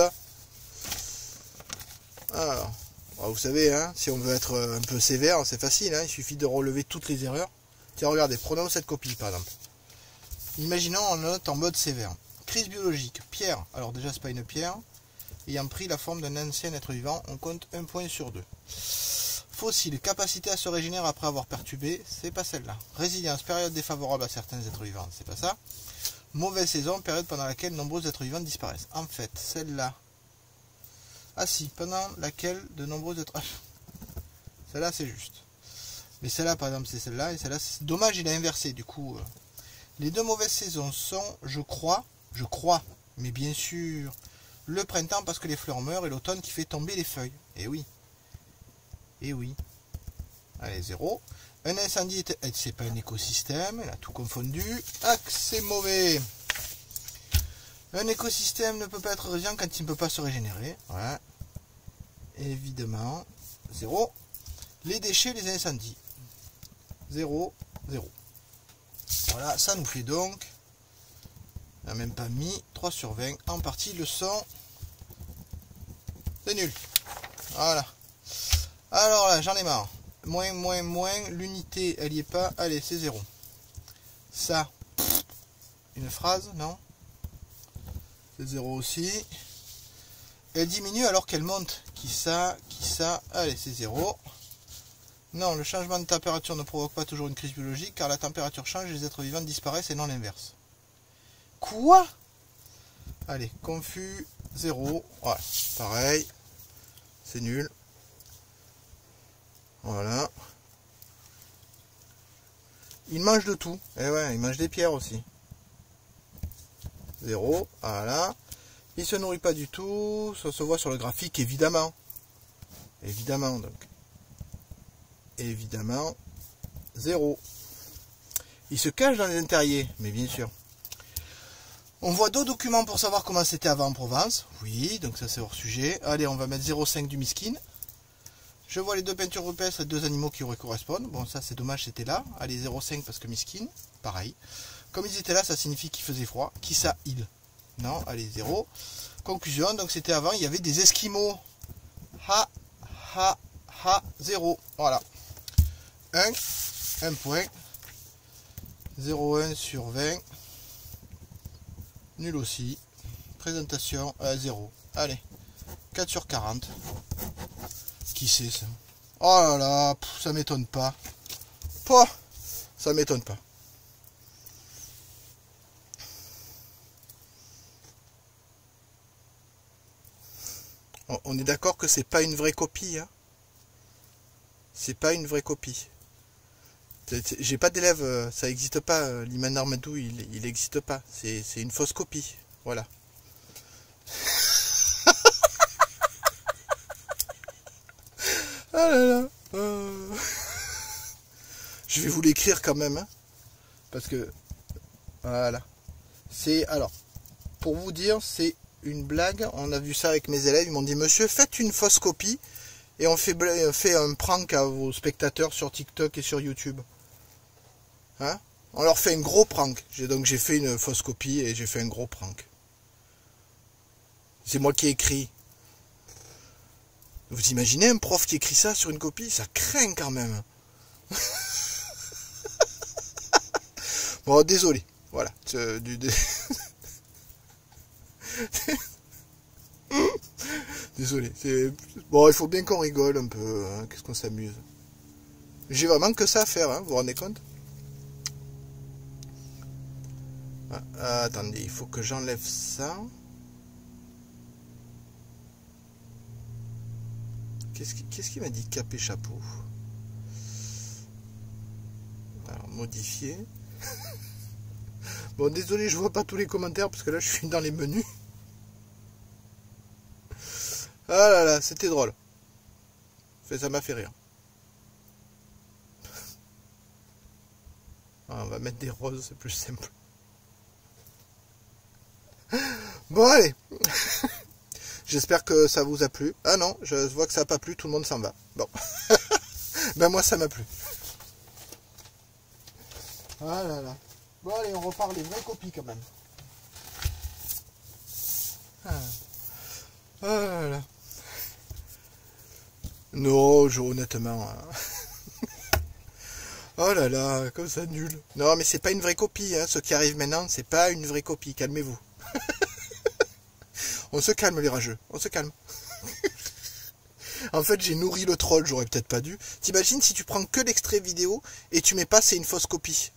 Alors, vous savez, hein, si on veut être un peu sévère, c'est facile. Hein, il suffit de relever toutes les erreurs. Tiens, regardez, prenons cette copie, par exemple. Imaginons on note en mode sévère. Crise biologique. Pierre. Alors déjà, c'est pas une pierre. Ayant pris la forme d'un ancien être vivant, on compte un point sur deux. Fossile. Capacité à se régénérer après avoir perturbé. C'est pas celle-là. Résilience. Période défavorable à certains êtres vivants. C'est pas ça. Mauvaise saison. Période pendant laquelle de nombreux êtres vivants disparaissent. En fait, celle-là. Ah si, pendant laquelle de nombreux êtres... Celle-là, c'est juste. Mais celle-là, par exemple, c'est celle-là. Et celle-là, c'est dommage, il a inversé. Du coup, euh... les deux mauvaises saisons sont, je crois, je crois, mais bien sûr, le printemps parce que les fleurs meurent et l'automne qui fait tomber les feuilles. Et oui. Et oui. Allez, zéro. Un incendie, c'est pas un écosystème. Elle a tout confondu. Ah, c'est mauvais. Un écosystème ne peut pas être résilient quand il ne peut pas se régénérer. Voilà. Évidemment. Zéro. Les déchets, les incendies. Zéro. Zéro. Voilà, ça nous fait donc, on n'a même pas mis trois sur vingt en partie le son. C'est nul. Voilà. Alors là, j'en ai marre. Moins, moins, moins. L'unité, elle n'y est pas. Allez, c'est zéro. Ça, une phrase, non? C'est zéro aussi. Elle diminue alors qu'elle monte. Qui ça? Qui ça? Allez, c'est zéro. Non, le changement de température ne provoque pas toujours une crise biologique car la température change et les êtres vivants disparaissent et non l'inverse. Quoi? Allez, confus, zéro. Voilà, pareil. C'est nul. Voilà. Il mange de tout. Et ouais, il mange des pierres aussi. Zéro. Voilà. Il se nourrit pas du tout. Ça se voit sur le graphique, évidemment. Évidemment, donc. Évidemment, zéro. Il se cache dans les intérieurs, mais bien sûr. On voit d'autres documents pour savoir comment c'était avant en Provence. Oui, donc ça c'est hors sujet. Allez, on va mettre zéro virgule cinq du miskin. Je vois les deux peintures rupestres et deux animaux qui aurait correspondent. Bon, ça c'est dommage, c'était là. Allez, zéro virgule cinq parce que miskin. Pareil. Comme ils étaient là, ça signifie qu'il faisait froid. Qui ça, il? Non, allez, zéro. Conclusion, donc c'était avant, il y avait des Esquimaux. Ha, ha, ha, zéro. Voilà. un, un point. zéro virgule un sur vingt. Nul aussi. Présentation à zéro. Allez. quatre sur quarante. Qui c'est ça? Oh là là, pff, ça m'étonne pas. Pouah, ça m'étonne pas. On est d'accord que c'est pas une vraie copie, hein? C'est pas une vraie copie. J'ai pas d'élève, ça n'existe pas. L'Iman Armadou, il n'existe pas. C'est une fausse copie. Voilà. Ah là là. Euh... Je vais vous l'écrire quand même, hein, parce que voilà. C'est alors pour vous dire, c'est une blague. On a vu ça avec mes élèves. Ils m'ont dit, monsieur, faites une fausse copie et on fait, on fait un prank à vos spectateurs sur TikTok et sur YouTube. Hein? On leur fait un gros prank. Donc j'ai fait une fausse copie et j'ai fait un gros prank. C'est moi qui ai écrit. Vous imaginez un prof qui écrit ça sur une copie? Ça craint quand même. Bon, désolé. Voilà. Du, du... Désolé. Bon, il faut bien qu'on rigole un peu. Hein. Qu'est-ce qu'on s'amuse. J'ai vraiment que ça à faire, hein. Vous vous rendez compte? Ah, attendez, il faut que j'enlève ça. Qu'est-ce qui, qu'est-ce qui m'a dit capé chapeau? Alors, modifier. Bon, désolé, je vois pas tous les commentaires parce que là, je suis dans les menus. Ah là là, c'était drôle. Fait, ça m'a fait rire. Ah, on va mettre des roses, c'est plus simple. Bon, allez. J'espère que ça vous a plu. Ah non, je vois que ça n'a pas plu, tout le monde s'en va. Bon. Ben moi, ça m'a plu. Ah là là. Bon, allez, on repart les vraies copies quand même. Ah, ah là là. Non, je, honnêtement... Hein. Oh là là, comme ça, nul. Non, mais c'est pas une vraie copie, hein. Ce qui arrive maintenant, c'est pas une vraie copie. Calmez-vous. On se calme, les rageux. On se calme. En fait, j'ai nourri le troll, j'aurais peut-être pas dû. T'imagines si tu prends que l'extrait vidéo et tu mets pas c'est une fausse copie.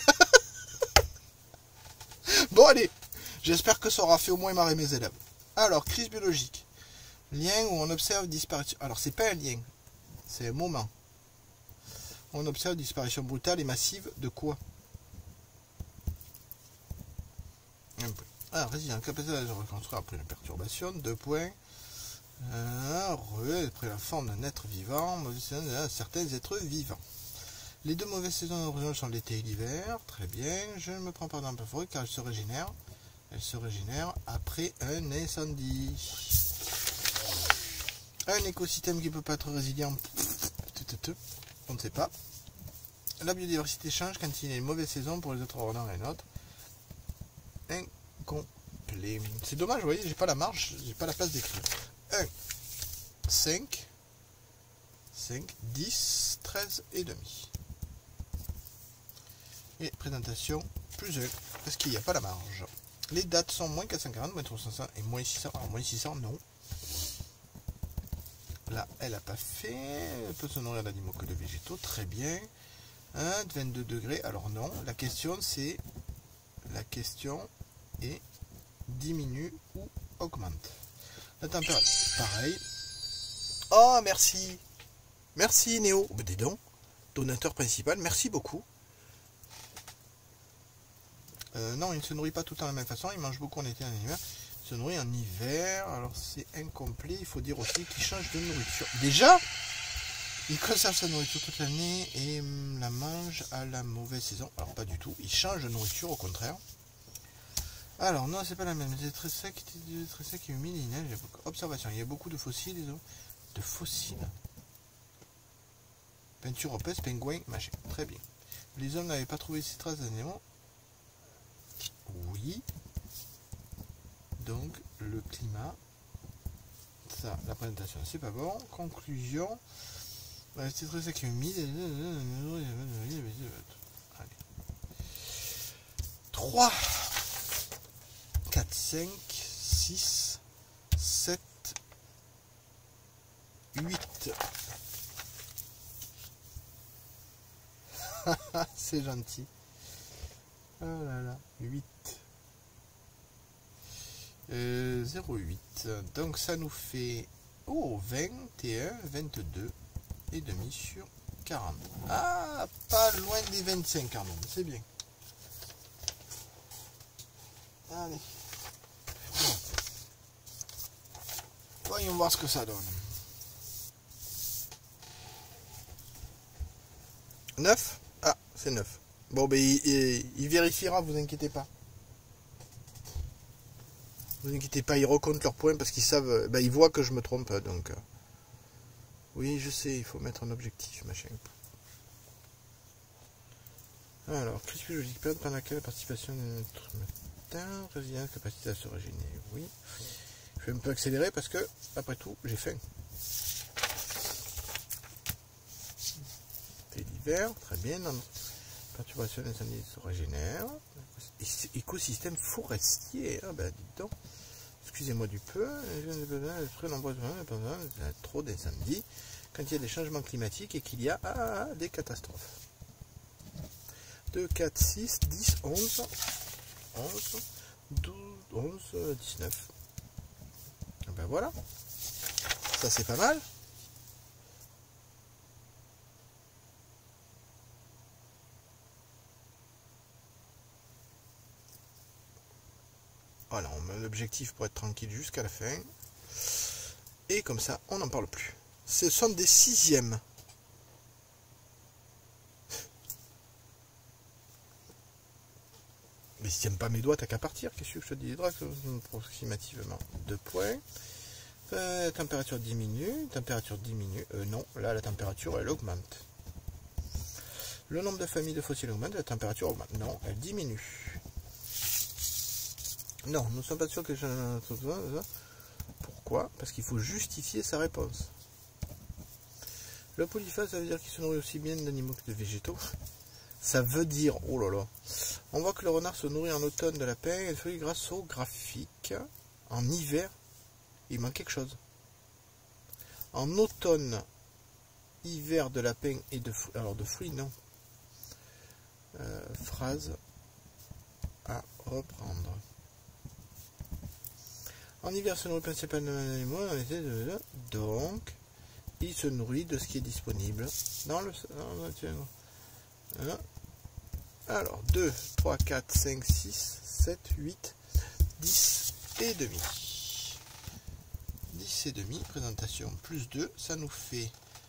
Bon, allez. J'espère que ça aura fait au moins marrer mes élèves. Alors, crise biologique. Lien où on observe disparition. Alors, c'est pas un lien. C'est un moment. On observe disparition brutale et massive de quoi? Ah, résilient, capacité de reconstruire après une perturbation. Deux points. Euh, re, après la forme d'un être vivant, mauvaise saison de certains êtres vivants. Les deux mauvaises saisons originales sont l'été et l'hiver. Très bien. Je ne me prends pas dans la forêt car elle se régénère. Elle se régénère après un incendie. Un écosystème qui ne peut pas être résilient. On ne sait pas. La biodiversité change quand il y a une mauvaise saison pour les autres ordres et les nôtres. Incomplet. C'est dommage, vous voyez, j'ai pas la marge, j'ai pas la place d'écrire. un, cinq, cinq, dix, treize et demi. Et présentation plus un, parce qu'il n'y a pas la marge. Les dates sont moins quatre cent quarante, moins trois cent cinquante et moins six cents. Alors moins six cents, non. Là, elle n'a pas fait. Elle peut se nourrir d'animaux que de végétaux, très bien. un, vingt-deux degrés, alors non. La question c'est, la question est diminue ou augmente. La température, pareil. Oh, merci. Merci, Néo. Oh, ben, dis donc, donateur principal, merci beaucoup. Euh, non, il ne se nourrit pas tout le temps de la même façon. Il mange beaucoup en été et en hiver. Il se nourrit en hiver. Alors, c'est incomplet. Il faut dire aussi qu'il change de nourriture. Déjà, il conserve sa nourriture toute l'année et la mange à la mauvaise saison. Alors, pas du tout. Il change de nourriture, au contraire. Alors, non, c'est pas la même. C'est très sec, très sec et humide. Il neige. Observation. Il y a beaucoup de fossiles. De fossiles. Peinture épaisse, pingouin, machin. Très bien. Les hommes n'avaient pas trouvé ces traces d'animaux. Oui. Donc, le climat. Ça, la présentation, c'est pas bon. Conclusion. C'est très sec et humide. Allez. trois, quatre, cinq, six, sept, huit. C'est gentil. Oh là là, huit. Euh, zéro virgule huit. Donc ça nous fait oh, vingt et un, vingt-deux et demi sur quarante. Ah, pas loin des vingt-cinq quand même, c'est bien. Allez. Bon. Voyons voir ce que ça donne. neuf? Ah, c'est neuf. Bon, ben il, il, il vérifiera, vous inquiétez pas. Vous inquiétez pas, ils recomptent leurs points parce qu'ils savent, ben ils voient que je me trompe, donc. Euh, oui, je sais, il faut mettre un objectif, machin. Alors, crise biologique, période pendant laquelle la participation de notre matin, résilience, capacité à se régénérer, oui. Je vais un peu accélérer parce que, après tout, j'ai faim. C'est l'hiver, très bien. Non, non. Perturbation d'incendie se régénère. Écosystème forestier. Ah ben, dites donc. Excusez-moi du peu. Très nombreuses trop d'incendies. Quand il y a des changements climatiques et qu'il y a ah, des catastrophes. deux, quatre, six, dix, onze, onze, douze, onze, dix-neuf. Ben voilà. Ça c'est pas mal. Voilà, on met l'objectif pour être tranquille jusqu'à la fin. Et comme ça, on n'en parle plus. Ce sont des sixièmes. Mais si t'aimes pas mes doigts, t'as qu'à partir. Qu'est-ce que je te dis? Approximativement deux points. Euh, la température diminue. Température diminue. Euh, non, là la température elle augmente. Le nombre de familles de fossiles augmente, la température augmente. Non, elle diminue. Non, nous ne sommes pas sûrs que je... Pourquoi? Parce qu'il faut justifier sa réponse. Le polyphase, ça veut dire qu'il se nourrit aussi bien d'animaux que de végétaux. Ça veut dire, oh là là, on voit que le renard se nourrit en automne de lapin et de feuilles grâce au graphique. En hiver, il manque quelque chose. En automne, hiver de lapin et de fruits, alors de fruits, non. Euh, phrase à reprendre. En hiver, se nourrit principalement d'animaux, en été de... donc, il se nourrit de ce qui est disponible dans le... Dans le... Alors, deux, trois, quatre, cinq, six, sept, huit, dix et demi. dix et demi, présentation plus deux, ça nous fait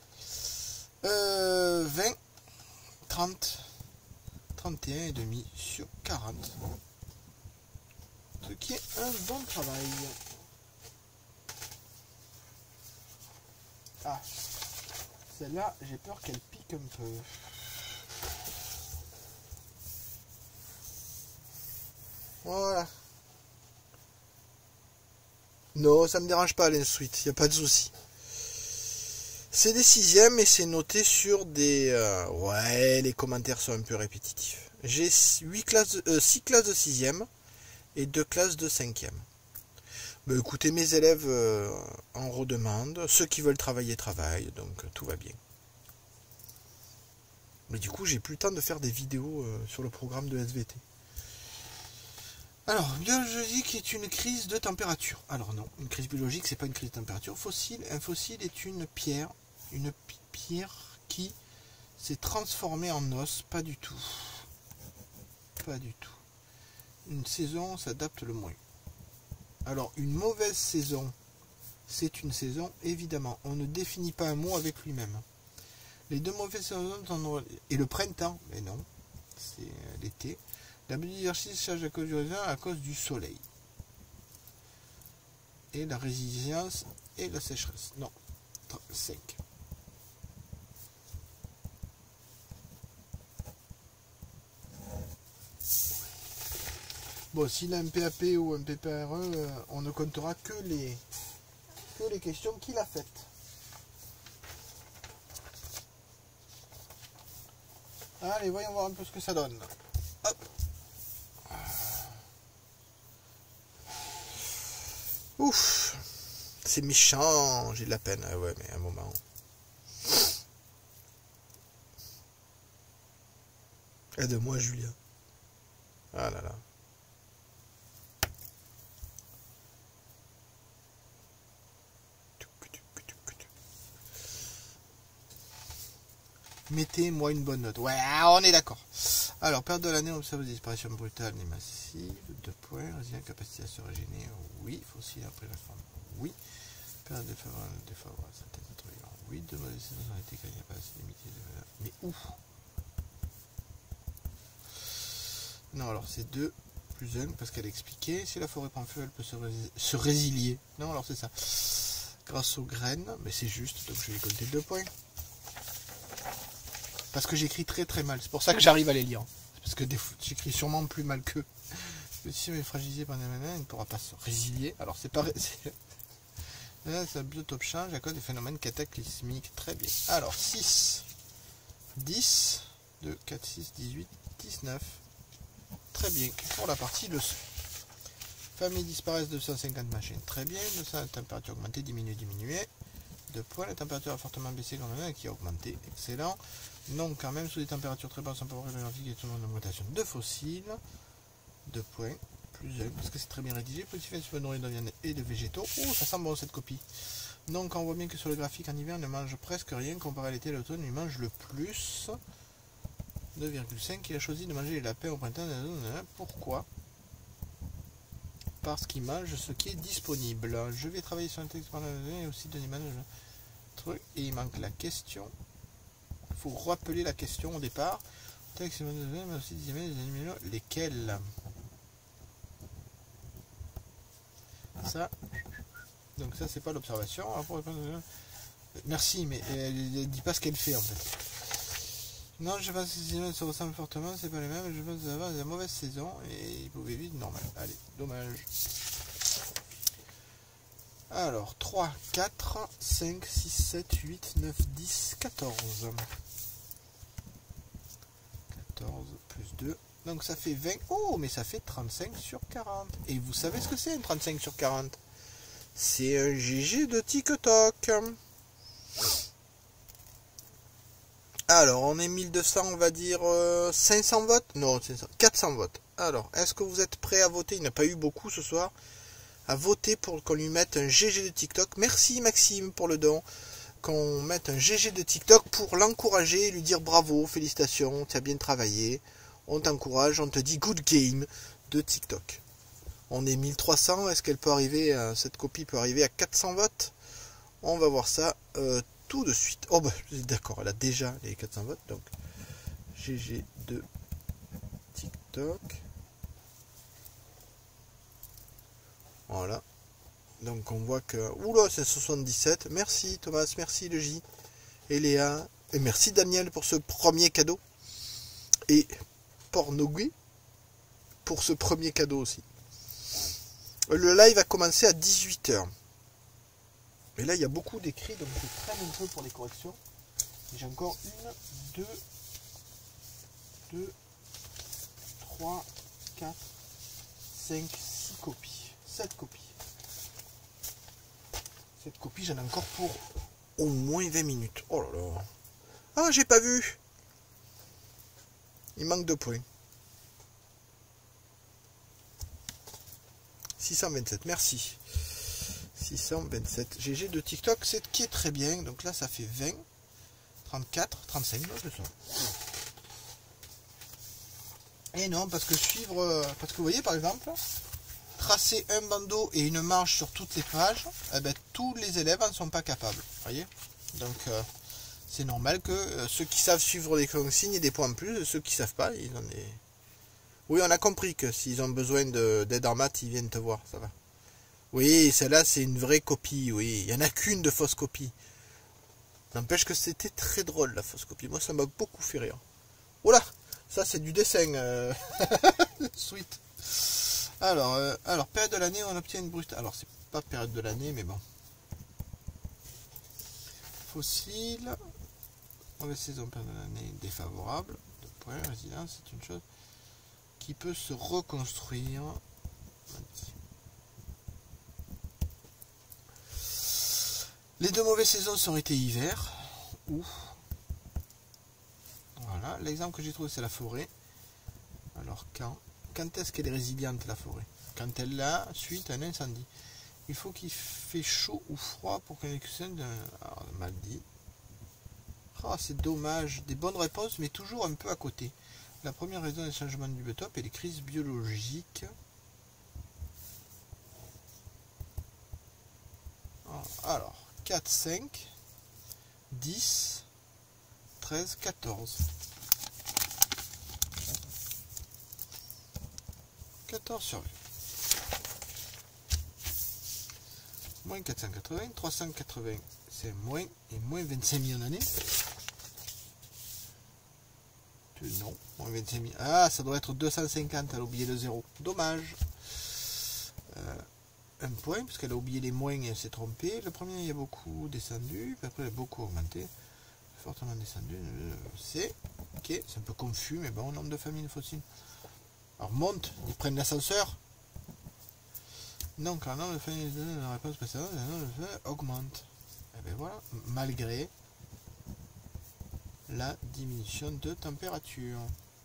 euh, vingt, trente, trente et un et demi sur quarante. Ce qui est un bon travail. Ah, celle-là, j'ai peur qu'elle pique un peu. Voilà. Non, ça me dérange pas l'insuite, il n'y a pas de souci. C'est des sixièmes et c'est noté sur des... Euh, ouais, les commentaires sont un peu répétitifs. J'ai huit classes, euh, six classes de sixième et deux classes de cinquième. Ben, écoutez, mes élèves euh, en redemandent. Ceux qui veulent travailler, travaillent, donc tout va bien. Mais du coup, j'ai plus le temps de faire des vidéos euh, sur le programme de S V T. Alors, biologique est une crise de température. Alors non, une crise biologique, c'est pas une crise de température. Fossile, un fossile est une pierre, une pierre qui s'est transformée en os. Pas du tout. Pas du tout. Une saison s'adapte le moins. Alors, une mauvaise saison, c'est une saison, évidemment. On ne définit pas un mot avec lui-même. Les deux mauvaises saisons sont... Et le printemps, mais non, c'est l'été. La biodiversité change à cause du raisin, à cause du soleil. Et la résilience et la sécheresse. Non, sec. Bon, s'il a un P A P ou un P P R E, on ne comptera que les, que les questions qu'il a faites. Allez, voyons voir un peu ce que ça donne. Hop. Ouf, c'est méchant, j'ai de la peine. Ah ouais, mais à un moment. Aide-moi, Julien. Ah là là. Mettez-moi une bonne note. Ouais, on est d'accord. Alors, période de l'année, on observe des disparitions brutales et massives. Deux points. Résilient, capacité à se régénérer. Oui. Fossile après la forme. Oui. Période défavorable, défavorable. Ça peut être truand. Oui. De mauvaises saisons ont été quand il n'y a pas assez limité de valeur. Mais où? Non, alors c'est deux plus un parce qu'elle a expliqué. Si la forêt prend feu, elle peut se, rés se résilier. Non, alors c'est ça. Grâce aux graines. Mais c'est juste. Donc je vais compter deux points. Parce que j'écris très très mal. C'est pour ça que j'arrive à les lire. Parce que j'écris sûrement plus mal qu'eux. Le système est fragilisé par des manières, il ne pourra pas se résilier. Alors c'est pas... Ça biotope change à cause des phénomènes cataclysmiques. Très bien. Alors six, dix, deux, quatre, six, dix-huit, dix-neuf. Très bien. Pour la partie leçon. Famille disparaissent deux cent cinquante machines. Très bien. deux cents, la température augmentée, diminuée, diminuée. Deux points. La température a fortement baissé quand même, qui a augmenté. Excellent. Non, quand même, sous des températures très basses, on peut voir le graphique et tout le monde d'augmentation de fossiles. Deux points, plus un, parce que c'est très bien rédigé. Petit fait, se nourrir de viande et de végétaux. Oh, ça sent bon cette copie. Donc, on voit bien que sur le graphique, en hiver, il ne mange presque rien. Comparé à l'été, l'automne, il mange le plus. deux virgule cinq. Il a choisi de manger les lapins au printemps. Pourquoi? Parce qu'il mange ce qui est disponible. Je vais travailler sur un texte par la et aussi de l'image. truc. Et il manque la question. Il faut rappeler la question au départ. Texte, mais aussi des emails, des animaux. Lesquels? Ça. Donc ça, c'est pas l'observation. Merci, mais elle ne dit pas ce qu'elle fait en fait. Non, je pense que ces emails se ressemblent fortement, c'est pas les mêmes. Je pense avoir des mauvaises saisons et ils pouvaient vite normal. Allez, dommage. Alors, trois, quatre, cinq, six, sept, huit, neuf, dix, quatorze. quatorze plus deux. Donc ça fait vingt. Oh, mais ça fait trente-cinq sur quarante. Et vous savez ce que c'est un trente-cinq sur quarante? C'est un G G de TikTok. Alors, on est mille deux cents, on va dire euh, cinq cents votes. Non, quatre cents votes. Alors, est-ce que vous êtes prêts à voter? Il n'y a pas eu beaucoup ce soir. À voter pour qu'on lui mette un G G de TikTok. Merci Maxime pour le don. Qu'on mette un G G de TikTok pour l'encourager et lui dire bravo, félicitations, tu as bien travaillé. On t'encourage, on te dit good game de TikTok. On est mille trois cents, est-ce qu'elle peut arriver, à, cette copie peut arriver à quatre cents votes? On va voir ça euh, tout de suite. Oh bah d'accord, elle a déjà les quatre cents votes, donc G G de TikTok. Voilà. Donc on voit que... Oula, c'est soixante-dix-sept. Merci Thomas, merci le J. Et Léa. Et merci Daniel pour ce premier cadeau. Et Pornogui pour ce premier cadeau aussi. Le live a commencé à dix-huit heures. Et là, il y a beaucoup d'écrits, donc je traîne un peu pour les corrections. J'ai encore une, deux, deux, trois, quatre, cinq, six copies. sept copies. Cette copie, j'en ai encore pour au moins vingt minutes. Oh là là. Ah, j'ai pas vu. Il manque deux points. six cent vingt-sept, merci. six cent vingt-sept. G G de TikTok, c'est qui est très bien. Donc là, ça fait vingt, trente-quatre, trente-cinq. Non, je sens. Et non, parce que suivre... Parce que vous voyez, par exemple... Tracer un bandeau et une marge sur toutes les pages, eh ben, tous les élèves n'en sont pas capables. Voyez, donc euh, c'est normal que euh, ceux qui savent suivre les consignes aient des points en plus, ceux qui savent pas, ils ont des... Oui, on a compris que s'ils ont besoin d'aide en maths, ils viennent te voir, ça va. Oui, celle-là, c'est une vraie copie, oui. Il n'y en a qu'une de fausse copie. N'empêche que c'était très drôle, la fausse copie. Moi, ça m'a beaucoup fait rire. Oula, ça, c'est du dessin. Euh... Sweet. Alors, euh, alors, période de l'année, on obtient une brute. Alors, c'est pas période de l'année, mais bon. Fossile. Mauvaise saison, période de l'année, défavorable. Deux points, résidence, c'est une chose qui peut se reconstruire. Les deux mauvaises saisons sont été hiver. Ouf. Voilà, l'exemple que j'ai trouvé, c'est la forêt. Alors, quand Quand est-ce qu'elle est résiliente, la forêt? Quand elle l'a suite à un incendie. Il faut qu'il fait chaud ou froid pour qu'elle extienne de... Alors, mal dit. Oh, c'est dommage. Des bonnes réponses, mais toujours un peu à côté. La première raison des changements du biotop est les crises biologiques. Alors, quatre, cinq, dix, treize, quatorze. quatorze sur vingt. Moins quatre cent quatre-vingts, trois cent quatre-vingts, c'est moins, et moins vingt-cinq mille en année. Non, moins vingt-cinq mille. Ah, ça doit être deux cent cinquante, elle a oublié le zéro. Dommage. Euh, un point, parce qu'elle a oublié les moins et elle s'est trompée. Le premier, il y a beaucoup descendu, puis après, il a beaucoup augmenté. Fortement descendu. C'est ok, c'est un peu confus, mais bon, nombre de familles fossiles. Alors monte, ils prennent l'ascenseur. Non, quand non, le fait de la réponse précédente, le fait augmente. Et bien voilà, malgré la diminution de température.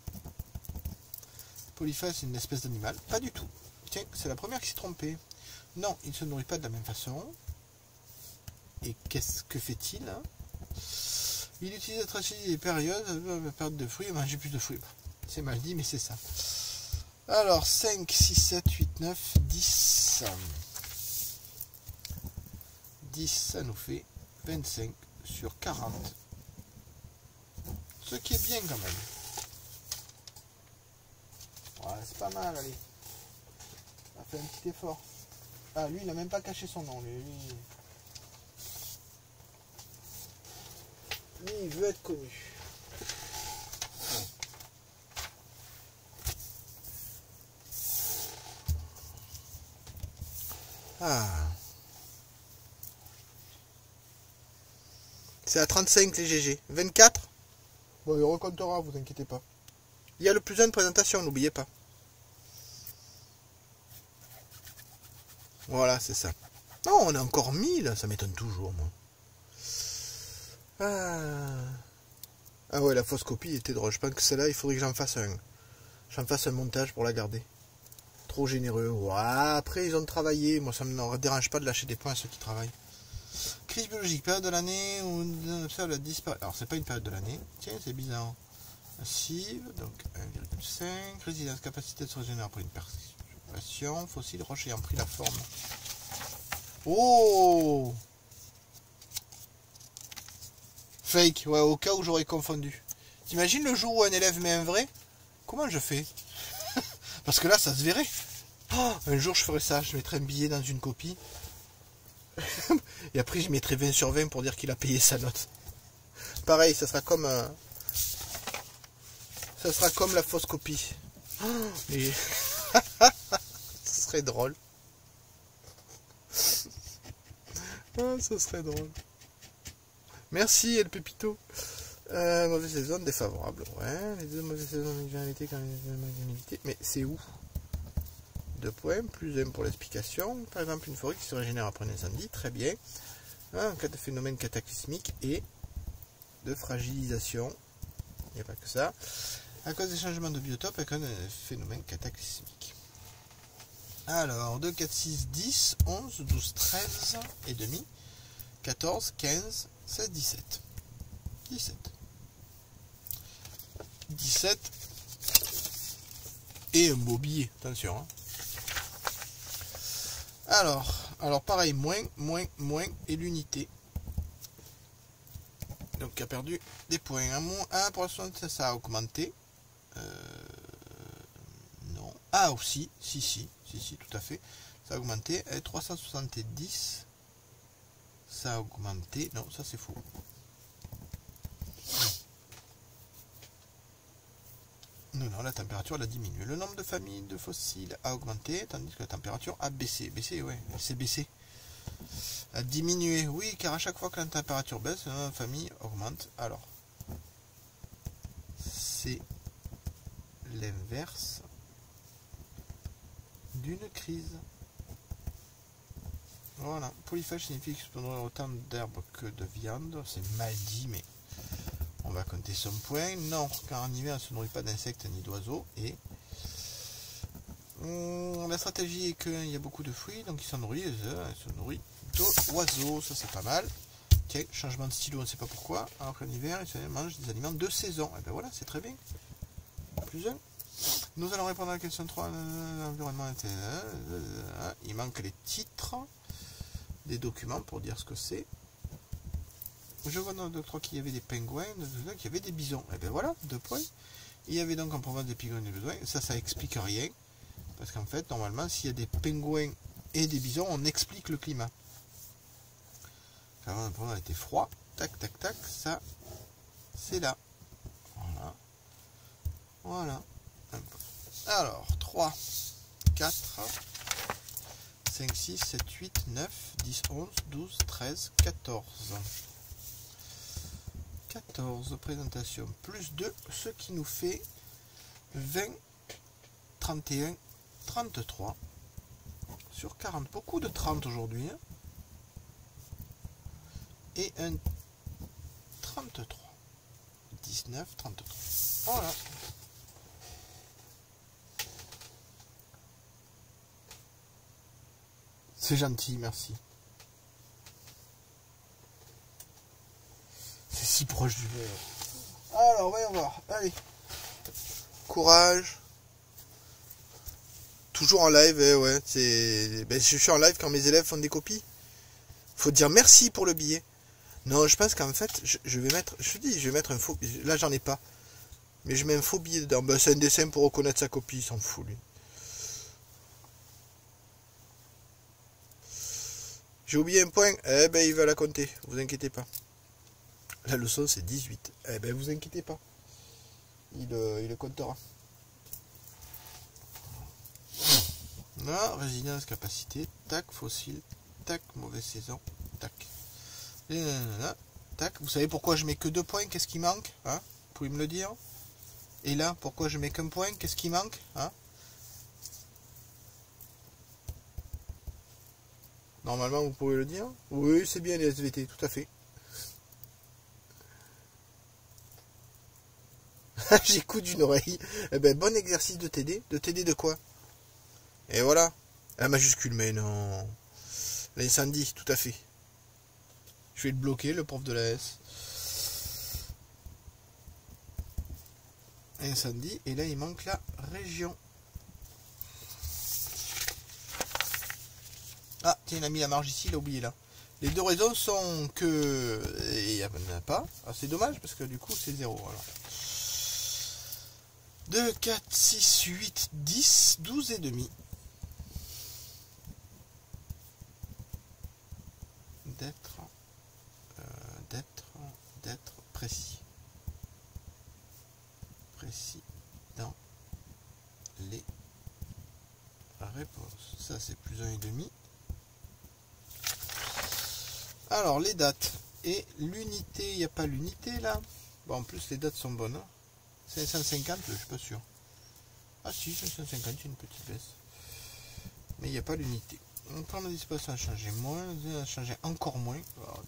Polyphase, c'est une espèce d'animal. Pas du tout. Tiens, c'est la première qui s'est trompée. Non, il ne se nourrit pas de la même façon. Et qu'est-ce que fait-il? Il utilise la tragédie des périodes, la période de fruits, manger plus de fruits. C'est mal dit, mais c'est ça. Alors, cinq, six, sept, huit, neuf, dix. dix, ça nous fait vingt-cinq sur quarante. Ce qui est bien quand même. Ouais, c'est pas mal, allez. On a fait un petit effort. Ah, lui, il n'a même pas caché son nom. Lui, lui, lui il veut être connu. Ah. C'est à trente-cinq les G G. vingt-quatre. Bon, il recomptera, vous inquiétez pas. Il y a le plus un de présentation, n'oubliez pas. Voilà, c'est ça. Non, on a encore mille, ça m'étonne toujours, moi. Ah. Ah ouais, la fausse copie était drôle. Je pense que celle-là, il faudrait que j'en fasse un. J'en fasse un montage pour la garder. Trop généreux. Ouais, après, ils ont travaillé. Moi, ça ne me dérange pas de lâcher des points à ceux qui travaillent. Crise biologique, période de l'année où ça a disparu. Alors, c'est pas une période de l'année. Tiens, c'est bizarre. Massive, donc un virgule cinq. Résilience, capacité de se régénérer après une perturbation. Fossile, roche ayant pris la forme. Oh! Fake, ouais, au cas où j'aurais confondu. T'imagines le jour où un élève met un vrai? Comment je fais? Parce que là, ça se verrait. Oh, un jour, je ferai ça. Je mettrai un billet dans une copie. Et après, je mettrai vingt sur vingt pour dire qu'il a payé sa note. Pareil, ça sera comme... Euh, ça sera comme la fausse copie. Oh, et... ce serait drôle. Oh, ce serait drôle. Merci, El Pepito. Euh, mauvaise saison, défavorable. Ouais, les deux mauvaises saisons d'invité quand les mais c'est où? Deux points, plus un pour l'explication. Par exemple, une forêt qui se régénère après un incendie. Très bien. En cas de phénomène cataclysmique et de fragilisation. Il n'y a pas que ça. À cause des changements de biotope avec un phénomène cataclysmique. Alors, deux, quatre, six, dix, onze, douze, treize et demi. quatorze, quinze, seize, dix-sept. dix-sept. dix-sept. Et un beau billet, attention. Hein. Alors, alors pareil, moins, moins, moins et l'unité. Donc qui a perdu des points. Un, moins, un pour l'instant, ça, ça a augmenté. Euh, non. Ah aussi, si, si, si, si, tout à fait. Ça a augmenté. Et trois cent soixante-dix. Ça a augmenté. Non, ça c'est faux. Non, non, la température elle a diminué. Le nombre de familles de fossiles a augmenté, tandis que la température a baissé. Baissé, ouais, elle s'est baissée. A diminué, oui, car à chaque fois que la température baisse, le nombre de familles augmente. Alors, c'est l'inverse d'une crise. Voilà, polyphage signifie qu'il se autant d'herbes que de viande. C'est mal dit, mais on va compter son point. Non, car en hiver, elle ne se nourrit pas d'insectes ni d'oiseaux. Et hum, la stratégie est qu'il y a beaucoup de fruits, donc ils s'en nourrissent. Elle se nourrit d'oiseaux, ça c'est pas mal. Tiens, changement de stylo, on ne sait pas pourquoi. Alors qu'en hiver, ils mangent des aliments de saison. Et ben voilà, c'est très bien. Plus un. Nous allons répondre à la question trois. L'environnement était... Il manque les titres des documents pour dire ce que c'est. Je vois dans le trois qu'il y avait des pingouins, qu'il y avait des bisons. Et bien voilà, deux points. Il y avait donc en province des pingouins et des bisons. Ça, ça explique rien. Parce qu'en fait, normalement, s'il y a des pingouins et des bisons, on explique le climat. Avant, la province était froid. Tac, tac, tac. Ça, c'est là. Voilà. Voilà. Alors, trois, quatre, cinq, six, sept, huit, neuf, dix, onze, douze, treize, quatorze. quatorze présentations plus deux, ce qui nous fait vingt, trente et un, trente-trois sur quarante. Beaucoup de trente aujourd'hui. Hein. Et un trente-trois. dix-neuf, trente-trois. Voilà. C'est gentil, merci. C'est si proche du verre. Alors, voyons voir. Allez. Courage. Toujours en live, eh, ouais. C'est... Ben, je suis en live quand mes élèves font des copies. Faut dire merci pour le billet. Non, je pense qu'en fait, je, je vais mettre, je te dis, je vais mettre un faux, là j'en ai pas, mais je mets un faux billet dedans. Ben, c'est un dessin pour reconnaître sa copie, il s'en fout lui. J'ai oublié un point, eh ben il va la compter, vous inquiétez pas. La leçon c'est dix-huit, eh ben vous inquiétez pas, il, euh, il le comptera. Là, résidence, capacité, tac, fossile, tac, mauvaise saison, tac. Et là, là, là, tac, vous savez pourquoi je mets que deux points, qu'est-ce qui manque, hein? Vous pouvez me le dire? Et là, pourquoi je mets qu'un point, qu'est-ce qui manque, hein? Normalement, vous pouvez le dire. Oui, c'est bien les S V T, tout à fait. J'écoute d'une oreille. Eh ben, bon exercice de T D. De T D de quoi? Et voilà. La majuscule, mais non. L'incendie, tout à fait. Je vais le bloquer, le prof de la S. Incendie. Et là, il manque la région. Ah, tiens, il a mis la marge ici, il a oublié là. Les deux raisons sont que... Il n'y en a pas. Ah, c'est dommage, parce que du coup, c'est zéro. Alors. deux, quatre, six, huit, dix, douze et demi. D'être... Euh, d'être... D'être précis. Précis dans les réponses. Ça, c'est plus un et demi. Alors, les dates et l'unité, il n'y a pas l'unité là. Bon, en plus, les dates sont bonnes. Hein. cinq cent cinquante, je suis pas sûr. Ah si, cinq cent cinquante, c'est une petite baisse. Mais il n'y a pas l'unité. On prend la disposition à changer moins, à changer encore moins. Alors,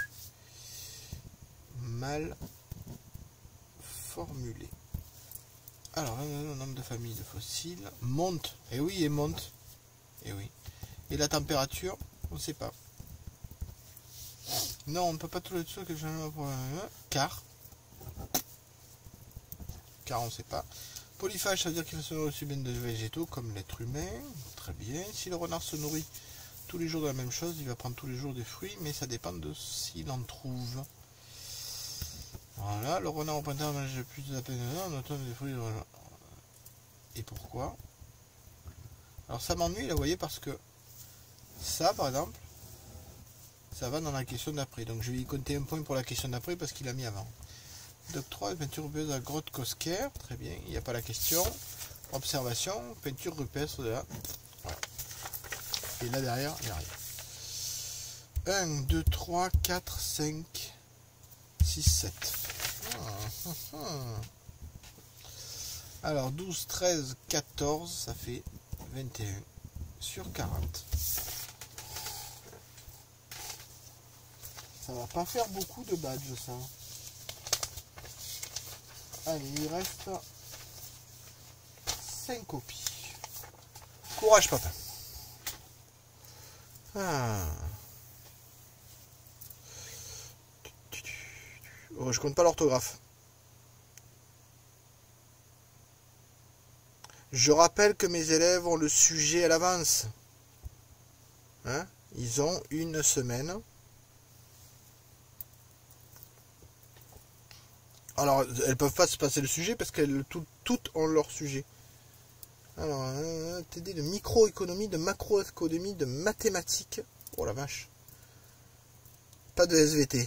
mal formulé. Alors, le nombre de familles de fossiles monte. Et oui, et monte. Et oui. Et la température, on ne sait pas. Non, on ne peut pas tout le dessous que je car car on ne sait pas. Polyphage, ça veut dire qu'il va se nourrir aussi bien de végétaux comme l'être humain. Très bien. Si le renard se nourrit tous les jours de la même chose, il va prendre tous les jours des fruits, mais ça dépend de s'il en trouve. Voilà, le renard au printemps mange plus de la peine en automne des fruits. Et pourquoi? Alors ça m'ennuie là, vous voyez, parce que ça, par exemple, ça va dans la question d'après. Donc je vais y compter un point pour la question d'après parce qu'il a mis avant. D'octroi, peinture rupestre de la grotte Cosquer. Très bien, il n'y a pas la question. Observation, peinture rupestre de la... Voilà. Et là derrière, il n'y a rien. un, deux, trois, quatre, cinq, six, sept. Ah, ah, ah. Alors douze, treize, quatorze, ça fait vingt et un sur quarante. Ça va pas faire beaucoup de badges, ça. Allez, il reste cinq copies. Courage, papa. Ah. Oh, je compte pas l'orthographe. Je rappelle que mes élèves ont le sujet à l'avance. Hein? Ils ont une semaine. Alors, elles peuvent pas se passer le sujet parce qu'elles tout, toutes ont leur sujet. Alors, euh, T D de microéconomie, de macroéconomie, de mathématiques. Oh la vache. Pas de S V T.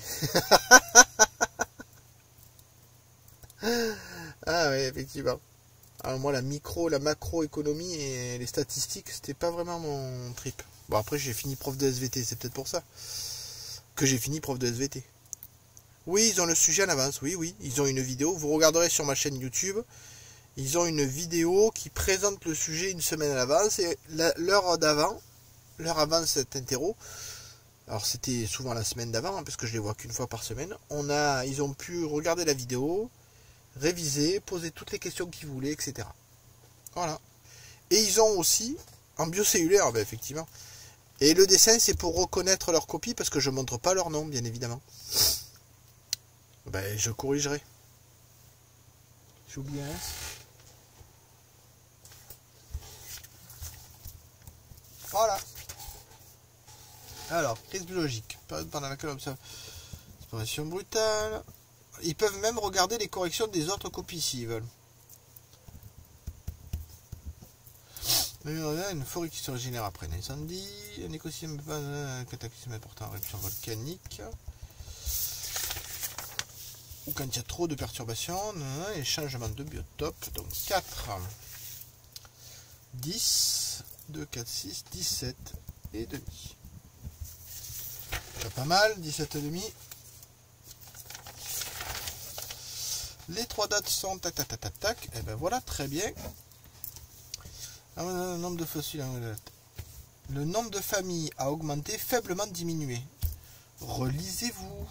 Ah oui, effectivement. Alors moi, la micro, la macroéconomie et les statistiques, c'était pas vraiment mon trip. Bon, après, j'ai fini prof de S V T, c'est peut-être pour ça que j'ai fini prof de S V T. Oui, ils ont le sujet à l'avance, oui, oui. Ils ont une vidéo, vous regarderez sur ma chaîne YouTube, ils ont une vidéo qui présente le sujet une semaine à l'avance, et l'heure d'avant, l'heure avant cet interro, alors c'était souvent la semaine d'avant, hein, parce que je les vois qu'une fois par semaine, on a, ils ont pu regarder la vidéo, réviser, poser toutes les questions qu'ils voulaient, et cetera. Voilà. Et ils ont aussi, en biocellulaire, ben effectivement, et le dessin c'est pour reconnaître leur copie, parce que je ne montre pas leur nom, bien évidemment. Ben, je corrigerai. J'ai oublié un S. Voilà. Alors, crise biologique. Période pendant laquelle on observe Disparition brutale. Ils peuvent même regarder les corrections des autres copies s'ils veulent. Une forêt qui se régénère après un incendie. Un écosystème, un cataclysme important, éruption volcanique. Ou quand il y a trop de perturbations. Et changement de biotope. Donc quatre, dix, deux, quatre, six, dix-sept et demi. Pas mal, dix-sept et demi. Les trois dates sont tac tac tac tac tac. Et ben voilà, très bien. Le nombre de fossiles, le nombre de familles a augmenté, faiblement diminué. Relisez-vous.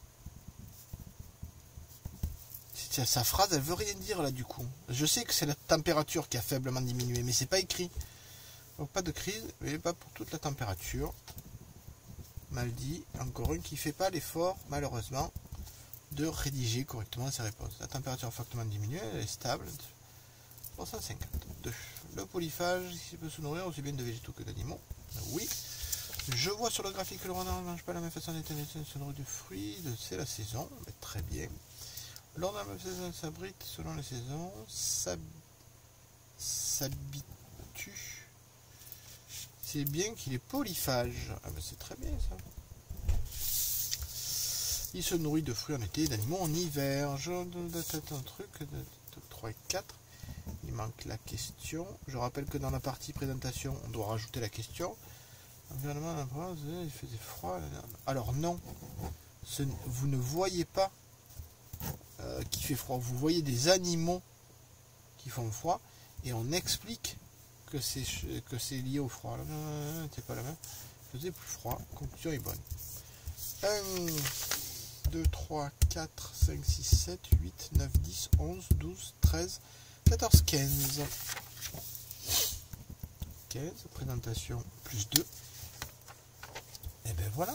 Sa phrase, elle veut rien dire là du coup. Je sais que c'est la température qui a faiblement diminué, mais c'est pas écrit. Donc pas de crise, mais pas pour toute la température. Mal dit. Encore une qui fait pas l'effort, malheureusement, de rédiger correctement ses réponses. La température a fortement diminué, elle est stable. Pour cent cinquante-deux. Le polyphage, il peut se nourrir aussi bien de végétaux que d'animaux. Oui. Je vois sur le graphique que le renard ne mange pas la même façon d'établir, se nourrit de fruits, c'est la saison. Mais très bien. Lors de la même saison, il s'abrite selon les saisons, s'habitue. C'est bien qu'il est polyphage. Ah ben c'est très bien ça. Il se nourrit de fruits en été, d'animaux en hiver. Je donne un truc de trois et quatre. Il manque la question. Je rappelle que dans la partie présentation, on doit rajouter la question. Environnement, il faisait froid. Alors non, ce, vous ne voyez pas euh, qui fait froid. Vous voyez des animaux qui font froid et on explique que c'est que c'est lié au froid. C'est pas la même. Il faisait plus froid. Conclusion est bonne. un, deux, trois, quatre, cinq, six, sept, huit, neuf, dix, onze, douze, treize, quatorze, quinze. quinze, présentation plus deux. Et ben voilà.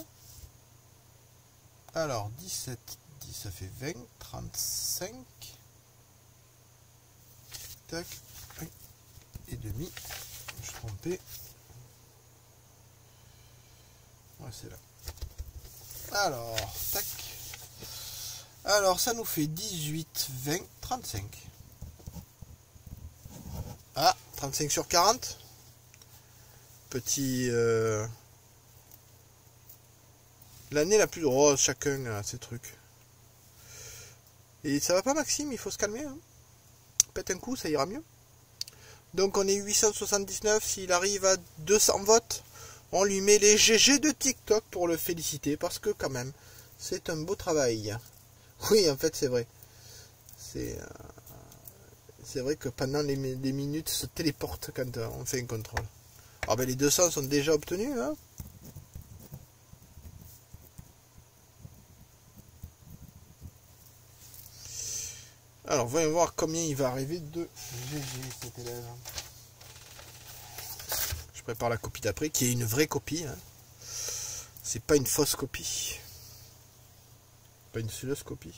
Alors, dix-sept, dix, ça fait vingt, trente-cinq. Tac, un et demi. Je suis trompé. Ouais, c'est là. Alors, tac. Alors, ça nous fait dix-huit, vingt, trente-cinq. Ah, trente-cinq sur quarante. Petit... Euh... L'année la plus rose, chacun a ses trucs. Et ça va pas, Maxime, il faut se calmer. Hein. Pète un coup, ça ira mieux. Donc on est huit cent soixante-dix-neuf. S'il arrive à deux cents votes, on lui met les G G de TikTok pour le féliciter. Parce que quand même, c'est un beau travail. Oui, en fait, c'est vrai. C'est... Euh... C'est vrai que pendant les, les minutes se téléportent quand on fait un contrôle. Ah ben les deux cents sont déjà obtenus. Hein. Alors voyons voir combien il va arriver de G G cet élève. Je prépare la copie d'après, qui est une vraie copie. Hein. C'est pas une fausse copie. Pas une seule copie.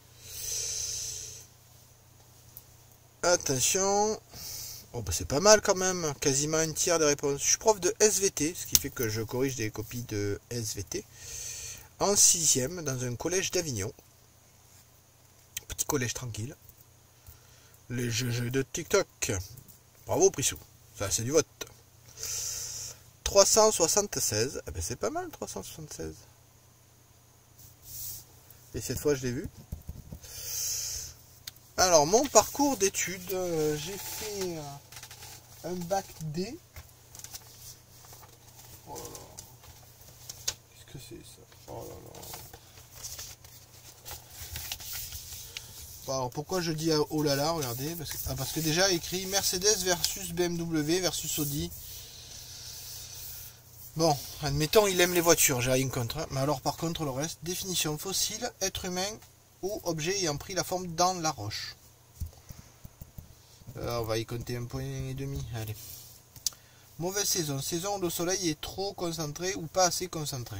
Attention. Oh bah c'est pas mal quand même. Quasiment un tiers des réponses. Je suis prof de S V T, ce qui fait que je corrige des copies de S V T. En sixième, dans un collège d'Avignon. Petit collège tranquille. Les G G de TikTok. Bravo Prissou. Ça c'est du vote. trois cent soixante-seize. Eh ben c'est pas mal trois cent soixante-seize. Et cette fois je l'ai vu. Alors, mon parcours d'études, euh, j'ai fait euh, un bac D. Oh là là. Qu'est-ce que c'est ça? Oh là là. Bon, alors, pourquoi je dis oh là là, regardez. Parce que, ah, parce que déjà écrit Mercedes versus B M W versus Audi. Bon, admettons, il aime les voitures, j'ai rien contre. Hein. Mais alors, par contre, le reste, définition fossile, être humain ou objet ayant pris la forme dans la roche. Alors, on va y compter un point et demi. Allez. Mauvaise saison. Saison où le soleil est trop concentré ou pas assez concentré.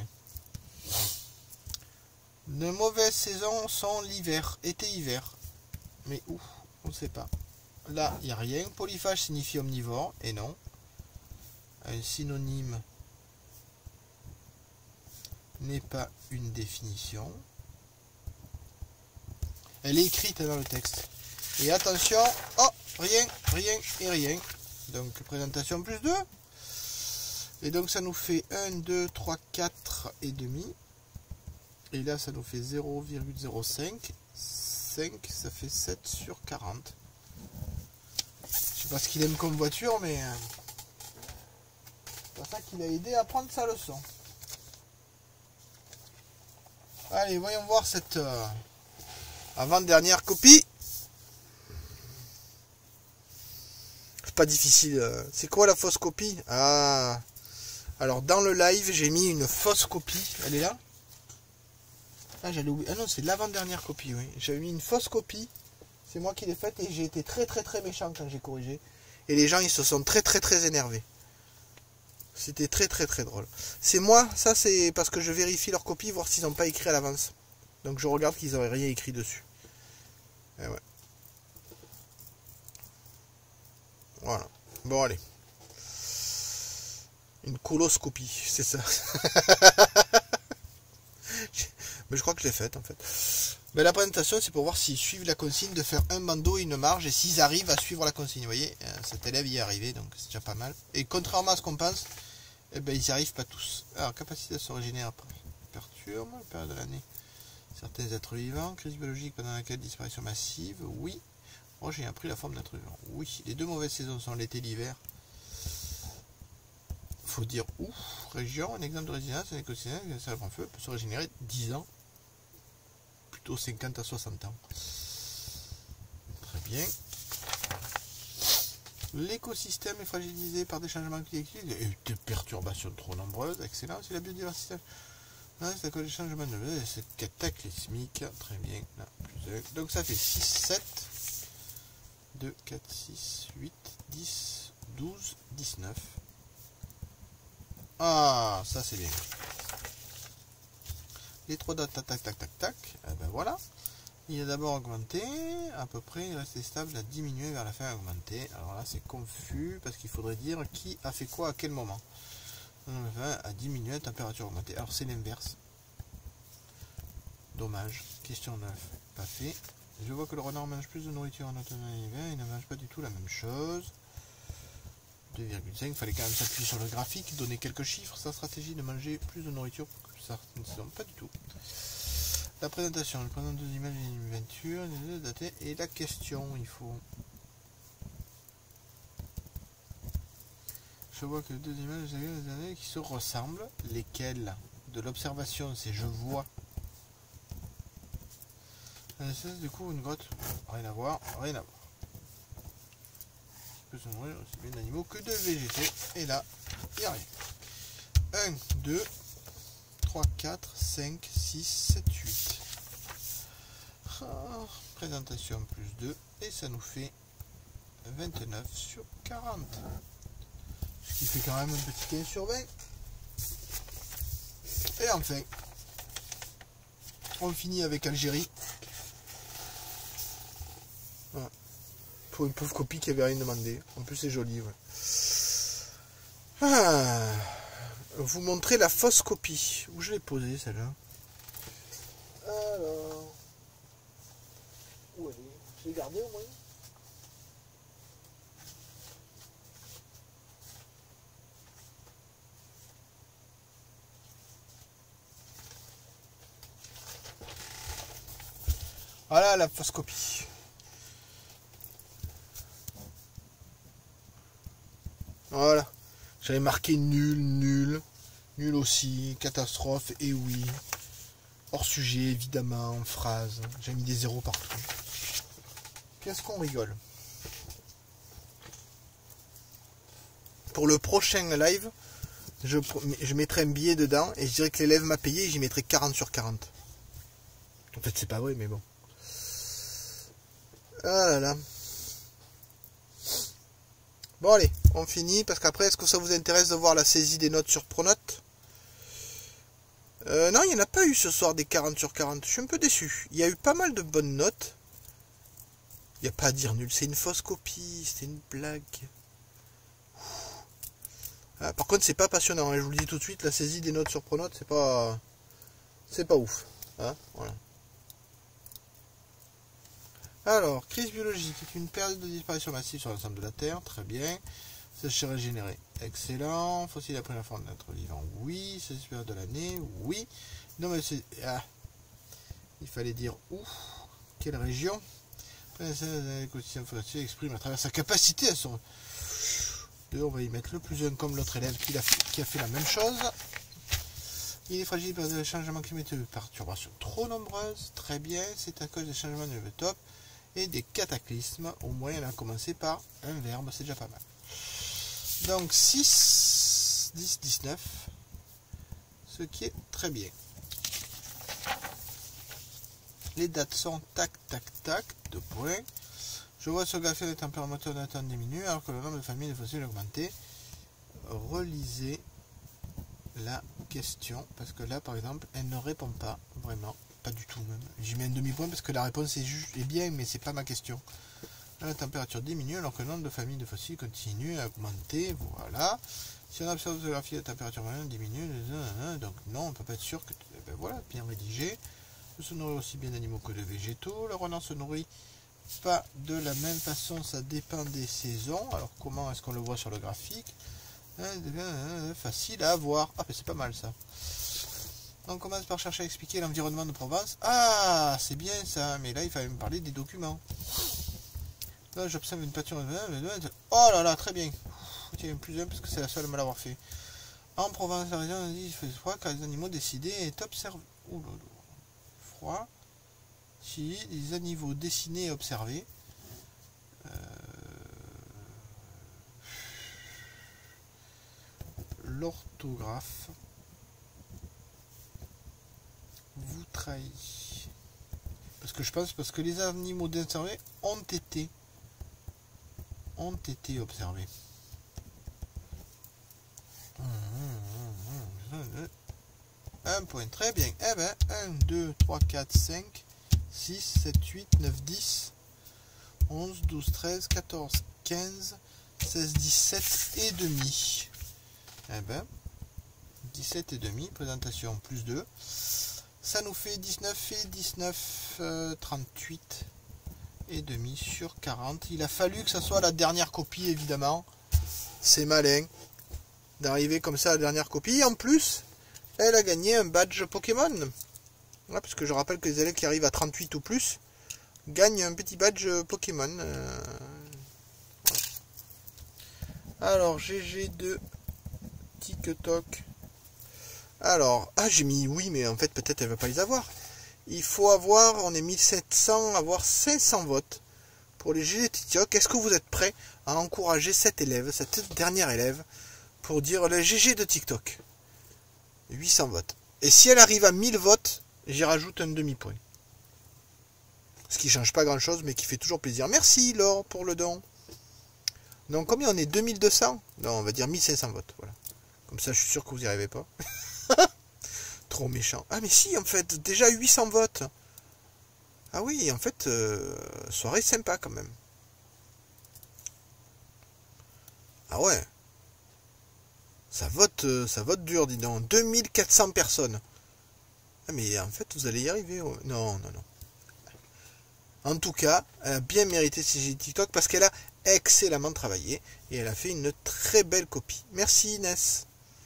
Les mauvaises saisons sont l'hiver, été-hiver. Mais où? On ne sait pas. Là, il n'y a rien. Polyphage signifie omnivore. Et non. Un synonyme n'est pas une définition. Elle est écrite dans le texte. Et attention, oh, rien, rien et rien. Donc présentation plus deux. Et donc ça nous fait un, deux, trois, quatre et demi. Et là ça nous fait zéro virgule zéro cinq. cinq, ça fait sept sur quarante. Je sais pas ce qu'il aime comme voiture, mais c'est pour ça qu'il a aidé à prendre sa leçon. Allez, voyons voir cette euh, avant-dernière copie. C'est pas difficile. Euh, c'est quoi la fausse copie? Ah, alors dans le live, j'ai mis une fausse copie. Elle est là? Ah, j'allais oublier. Ah non, c'est l'avant-dernière copie, oui. J'avais mis une fausse copie. C'est moi qui l'ai faite et j'ai été très très très méchant quand j'ai corrigé. Et les gens, ils se sont très très très énervés. C'était très très très drôle. C'est moi, ça c'est parce que je vérifie leur copie, voir s'ils n'ont pas écrit à l'avance. Donc je regarde qu'ils n'auraient rien écrit dessus. Et ouais. Voilà. Bon allez. Une coloscopie, c'est ça. Mais je crois que je l'ai faite en fait. Mais la présentation c'est pour voir s'ils suivent la consigne de faire un bandeau et une marge et s'ils arrivent à suivre la consigne. Vous voyez, cet élève y est arrivé, donc c'est déjà pas mal. Et contrairement à ce qu'on pense, eh ben, ils n'y arrivent pas tous. Alors, capacité à se régénérer après perturbe, période de l'année. Certains êtres vivants, crise biologique pendant laquelle disparition massive, oui. Oh, j'ai appris la forme d'être vivant. Oui, les deux mauvaises saisons sont l'été et l'hiver. Faut dire ouf, région, un exemple de résilience, un écosystème, ça prend feu, peut se régénérer dix ans. Plutôt cinquante à soixante ans. Très bien. L'écosystème est fragilisé par des changements climatiques et des perturbations trop nombreuses. Excellent, c'est la biodiversité. Ah, c'est à cause des changements de c'est cataclysmique. Très bien. Là, plus un. Donc ça fait six, sept, deux, quatre, six, huit, dix, douze, dix-neuf. Ah, ça c'est bien. Les trois dates, tac, tac, tac, tac, tac. Et ben voilà. Il a d'abord augmenté, à peu près, il restait stable, il a diminué vers la fin, a augmenté. Alors là, c'est confus, parce qu'il faudrait dire qui a fait quoi à quel moment. vingt a diminué, température augmentée. Alors c'est l'inverse. Dommage. Question neuf, pas fait. Je vois que le renard mange plus de nourriture en automne et en hiver, il ne mange pas du tout la même chose. deux virgule cinq, il fallait quand même s'appuyer sur le graphique, donner quelques chiffres. Sa stratégie de manger plus de nourriture, ça ne se pas du tout. La présentation, je présente deux images et une peinture, datée, et la question, il faut... Je vois que deux images qui se ressemblent, lesquelles? De l'observation, c'est je vois. Du coup, une grotte, rien à voir, rien à voir. Peut se nourrir aussi bien d'animaux que de végétaux, et là, il n'y a rien. un, deux, trois, quatre, cinq, six, sept, huit. Ah, présentation plus deux et ça nous fait vingt-neuf sur quarante. Ce qui fait quand même un petit quinze sur vingt. Et enfin, on finit avec Algérie. Voilà. Pour une pauvre copie qui avait rien demandé. En plus c'est joli. Ouais. Ah. Vous montrer la fausse copie. Où je l'ai posée celle-là? Alors. Où elle est? Je l'ai gardée au moins. Voilà la fausse copie. Voilà. J'avais marqué nul, nul, nul aussi, catastrophe, et oui. Hors sujet, évidemment, en phrase. J'ai mis des zéros partout. Qu'est-ce qu'on rigole? Pour le prochain live, je, je mettrai un billet dedans et je dirais que l'élève m'a payé et j'y mettrai quarante sur quarante. En fait, c'est pas vrai, mais bon. Ah là là. Bon allez, on finit, parce qu'après, est-ce que ça vous intéresse de voir la saisie des notes sur Pronote? euh, Non, il n'y en a pas eu ce soir des quarante sur quarante, je suis un peu déçu. Il y a eu pas mal de bonnes notes. Il n'y a pas à dire nul, c'est une fausse copie, c'était une blague. Ah, par contre, c'est pas passionnant, hein, je vous le dis tout de suite, la saisie des notes sur Pronote, c'est pas... C'est pas ouf. Hein, voilà. Alors, crise biologique est une période de disparition massive sur l'ensemble de la Terre. Très bien. Sécheresse régénérée. Excellent. Fossile après la forme d'être vivant. Oui. C'est période de l'année. Oui. Non, mais c'est... Ah. Il fallait dire où. Quelle région. L'écosystème forestier exprime à travers sa capacité à son... On va y mettre le plus un comme l'autre élève qui a, fait, qui a fait la même chose. Il est fragile par des changements climatiques, des perturbations trop nombreuses. Très bien, c'est à cause des changements de top et des cataclysmes. Au moins, on a commencé par un verbe, c'est déjà pas mal. Donc six, dix, dix-neuf, ce qui est très bien. Les dates sont tac, tac, tac, deux points. Je vois sur le graphique les températures d'un temps diminue alors que le nombre de familles de fossiles a augmenté. Relisez la question, parce que là, par exemple, elle ne répond pas, vraiment, pas du tout même. J'y mets un demi-point parce que la réponse est, juste, est bien, mais c'est pas ma question. La température diminue alors que le nombre de familles de fossiles continue à augmenter, voilà. Si on observe sur le graphique, la température moyenne diminue, donc non, on peut pas être sûr que... Ben voilà, bien rédigé. On se nourrit aussi bien d'animaux que de végétaux. Le renard se nourrit pas de la même façon, ça dépend des saisons. Alors comment est-ce qu'on le voit sur le graphique? Facile à voir. Ah, mais c'est pas mal ça. On commence par chercher à expliquer l'environnement de Provence. Ah, c'est bien ça, mais là il fallait me parler des documents. Là j'observe une pâture. Oh là là, très bien. Tiens, plus un parce que c'est la seule à me l'avoir fait. En Provence, la région dit il fait froid car les animaux décidés est observé. Ouh là là. Froid. Si les animaux dessinés et observés. Euh... L'orthographe vous trahit. Parce que je pense parce que les animaux observés ont été ont été observés. Un point, très bien. Eh ben, un, deux, trois, quatre, cinq, six, sept, huit, neuf, dix, onze, douze, treize, quatorze, quinze, seize, dix-sept et demi. Eh ben, dix-sept et demi, présentation plus deux. Ça nous fait dix-neuf et dix-neuf, euh, trente-huit et demi sur quarante. Il a fallu que ça soit la dernière copie, évidemment. C'est malin d'arriver comme ça à la dernière copie. En plus, elle a gagné un badge Pokémon. Ouais, parce que je rappelle que les élèves qui arrivent à trente-huit ou plus gagnent un petit badge Pokémon. Euh... Alors, G G de TikTok. Alors, ah j'ai mis oui, mais en fait peut-être elle va pas les avoir. Il faut avoir, on est mille sept cents, avoir cinq cents votes pour les G G de TikTok. Est-ce que vous êtes prêts à encourager cette élève, cette dernière élève, pour dire le G G de TikTok? huit cents votes. Et si elle arrive à mille votes, j'y rajoute un demi-point. Ce qui change pas grand-chose, mais qui fait toujours plaisir. Merci Laure pour le don. Donc combien on est? deux mille deux cents? Non, on va dire mille cinq cents votes. Voilà. Comme ça, je suis sûr que vous n'y arrivez pas. Trop méchant. Ah mais si, en fait, déjà huit cents votes. Ah oui, en fait, euh, soirée sympa quand même. Ah ouais. Ça vote, euh, ça vote dur, dis donc. deux mille quatre cents personnes. Ah mais en fait, vous allez y arriver. Oh. Non, non, non. En tout cas, elle a bien mérité ses G G TikTok parce qu'elle a excellemment travaillé et elle a fait une très belle copie. Merci Inès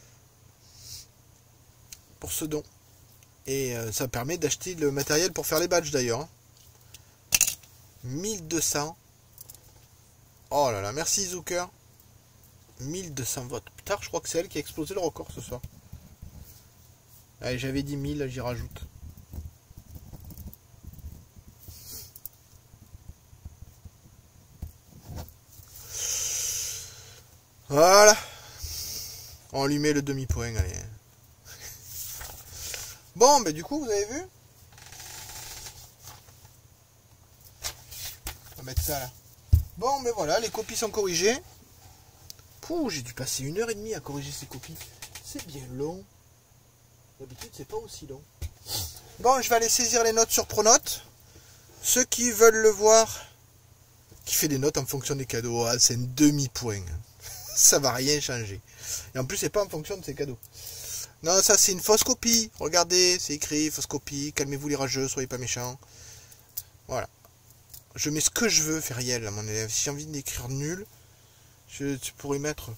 pour ce don. Et euh, ça permet d'acheter le matériel pour faire les badges d'ailleurs. Hein. mille deux cents. Oh là là, merci Zucker. mille deux cents votes. Putain, je crois que c'est elle qui a explosé le record ce soir. Allez, j'avais dit mille, j'y rajoute. Voilà. On lui met le demi-point, allez. Bon, ben du coup, vous avez vu? On va mettre ça là. Bon, ben voilà, les copies sont corrigées. Pouh, j'ai dû passer une heure et demie à corriger ces copies. C'est bien long. D'habitude, c'est pas aussi long. Bon, je vais aller saisir les notes sur Pronote. Ceux qui veulent le voir, qui fait des notes en fonction des cadeaux, ah, c'est un demi-point. Ça va rien changer. Et en plus, c'est pas en fonction de ces cadeaux. Non, ça c'est une fausse copie. Regardez, c'est écrit, fausse copie. Calmez-vous les rageux, soyez pas méchants. Voilà. Je mets ce que je veux, Feriel, à mon élève. Si j'ai envie d'écrire nul, je, tu pourrais mettre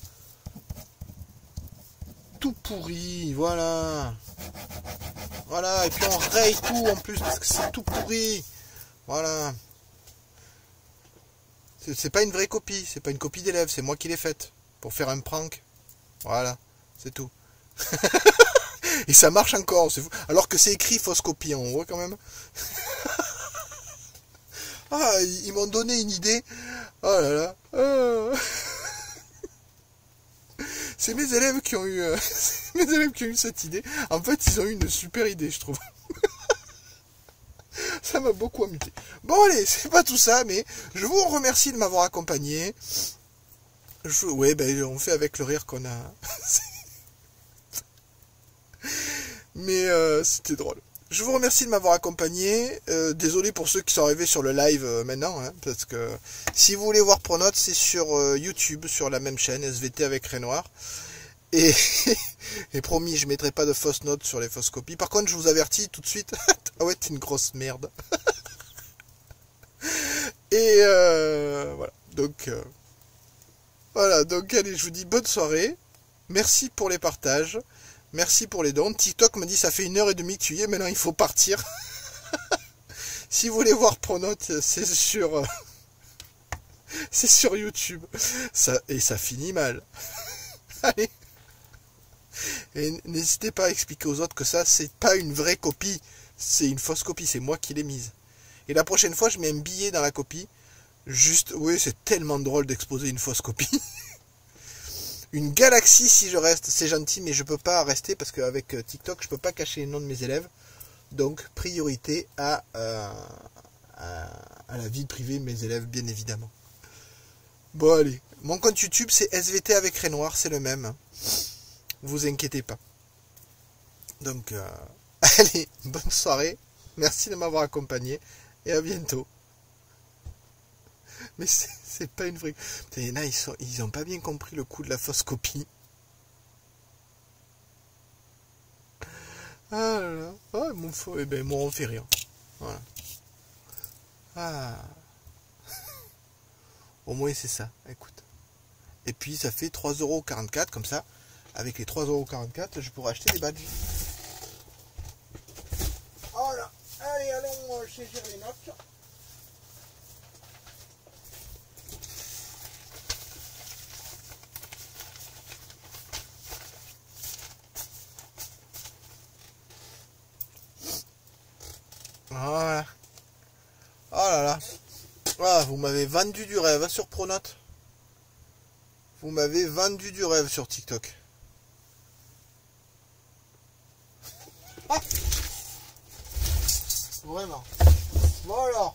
tout pourri, voilà. Voilà, et puis on raye tout en plus, parce que c'est tout pourri. Voilà. C'est pas une vraie copie, c'est pas une copie d'élève, c'est moi qui l'ai faite. Pour faire un prank. Voilà, c'est tout. Et ça marche encore, c'est fou. Alors que c'est écrit fausse copie, on voit quand même. Ah, ils m'ont donné une idée. Oh là là. Oh. C'est mes élèves qui ont eu euh, mes élèves qui ont eu cette idée. En fait, ils ont eu une super idée, je trouve. Ça m'a beaucoup amusé. Bon allez, c'est pas tout ça, mais je vous remercie de m'avoir accompagné. Je, ouais, ben on fait avec le rire qu'on a. Mais euh, c'était drôle. Je vous remercie de m'avoir accompagné. Euh, désolé pour ceux qui sont arrivés sur le live euh, maintenant, hein, parce que si vous voulez voir Pronote, c'est sur euh, YouTube, sur la même chaîne, S V T avec Renoir. Et, et promis, je mettrai pas de fausses notes sur les fausses copies. Par contre, je vous avertis tout de suite. Ah ouais, t'es une grosse merde. Et euh, voilà. Donc euh, voilà. Donc allez, je vous dis bonne soirée. Merci pour les partages. Merci pour les dons. TikTok me dit ça fait une heure et demie que tu y es, maintenant il faut partir. Si vous voulez voir Pronote, c'est sur euh, c'est sur YouTube. Ça, et ça finit mal. Allez. Et n'hésitez pas à expliquer aux autres que ça, c'est pas une vraie copie. C'est une fausse copie, c'est moi qui l'ai mise. Et la prochaine fois, je mets un billet dans la copie. Juste, oui, c'est tellement drôle d'exposer une fausse copie. Une galaxie si je reste, c'est gentil, mais je peux pas rester parce qu'avec TikTok, je peux pas cacher les noms de mes élèves. Donc, priorité à, euh, à, à la vie privée de mes élèves, bien évidemment. Bon, allez. Mon compte YouTube, c'est S V T avec Renoir, c'est le même. Vous inquiétez pas. Donc, euh, allez, bonne soirée. Merci de m'avoir accompagné et à bientôt. Mais c'est pas une vraie... Putain, il y en a, ils, sont, ils ont pas bien compris le coup de la fausse copie. Ah là là. Ah, mon faux... Eh ben, moi, on fait rien. Voilà. Ah. Au moins, c'est ça. Écoute. Et puis, ça fait trois euros quarante-quatre, comme ça. Avec les trois euros quarante-quatre, je pourrais acheter des badges. Voilà. Allez, allons saisir les notes. Voilà. Oh là là. Ah, vous m'avez vendu du rêve sur Pronote. Vous m'avez vendu du rêve sur TikTok. Ah, vraiment. Bon alors.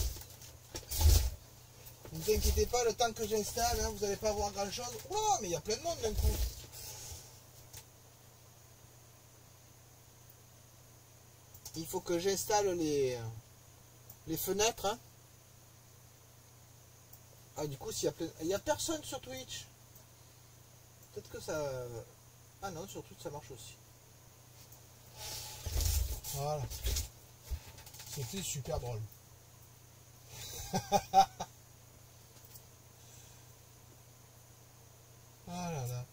Ne vous inquiétez pas, le temps que j'installe, hein, vous n'allez pas voir grand chose. Oh, mais il y a plein de monde d'un coup. Il faut que j'installe les, les fenêtres. Hein. Ah, du coup, s'il y a plein... Il n'y a personne sur Twitch. Peut-être que ça... Ah non, sur Twitch, ça marche aussi. Voilà. C'était super drôle. Ah là là.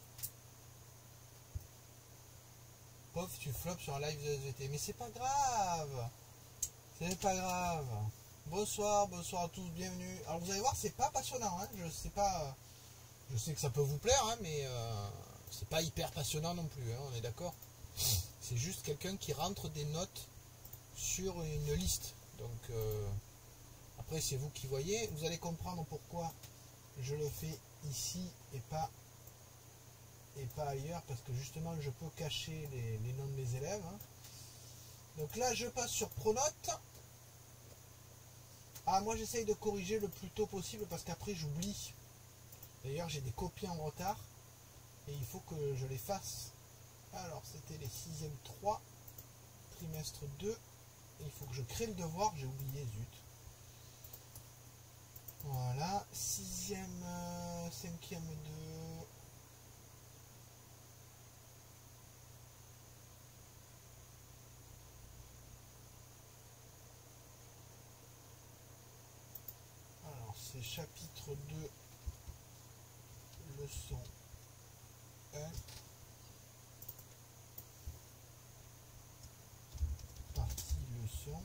Pauvre, tu flops sur un live de S V T. Mais c'est pas grave. C'est pas grave. Bonsoir, bonsoir à tous, bienvenue. Alors vous allez voir, c'est pas passionnant. Hein. Je sais pas. Je sais que ça peut vous plaire, hein, mais euh, c'est pas hyper passionnant non plus. Hein, on est d'accord. C'est juste quelqu'un qui rentre des notes sur une liste. Donc euh, après, c'est vous qui voyez. Vous allez comprendre pourquoi je le fais ici et pas et pas ailleurs, parce que justement je peux cacher les, les noms de mes élèves. Hein. Donc là je passe sur Pronote. Ah, moi j'essaye de corriger le plus tôt possible parce qu'après j'oublie. D'ailleurs j'ai des copies en retard et il faut que je les fasse. Alors c'était les sixième trois, trimestre deux, et il faut que je crée le devoir, j'ai oublié, zut. Voilà, sixième, euh, cinquième deux. c'est chapitre deux, leçon un, partie leçon.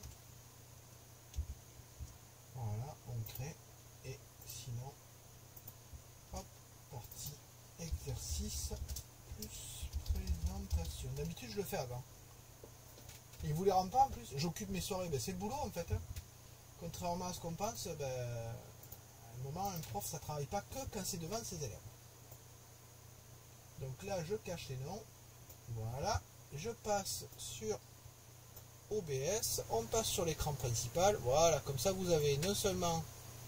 Voilà, on crée. Et sinon, hop, partie exercice plus présentation. D'habitude, je le fais avant. Et vous les rend pas en plus. J'occupe mes soirées. Ben, c'est le boulot en fait. Hein. Contrairement à ce qu'on pense, ben, à un moment, un prof, ça travaille pas que quand c'est devant ses élèves. Donc là, je cache les noms. Voilà. Je passe sur O B S. On passe sur l'écran principal. Voilà. Comme ça, vous avez non seulement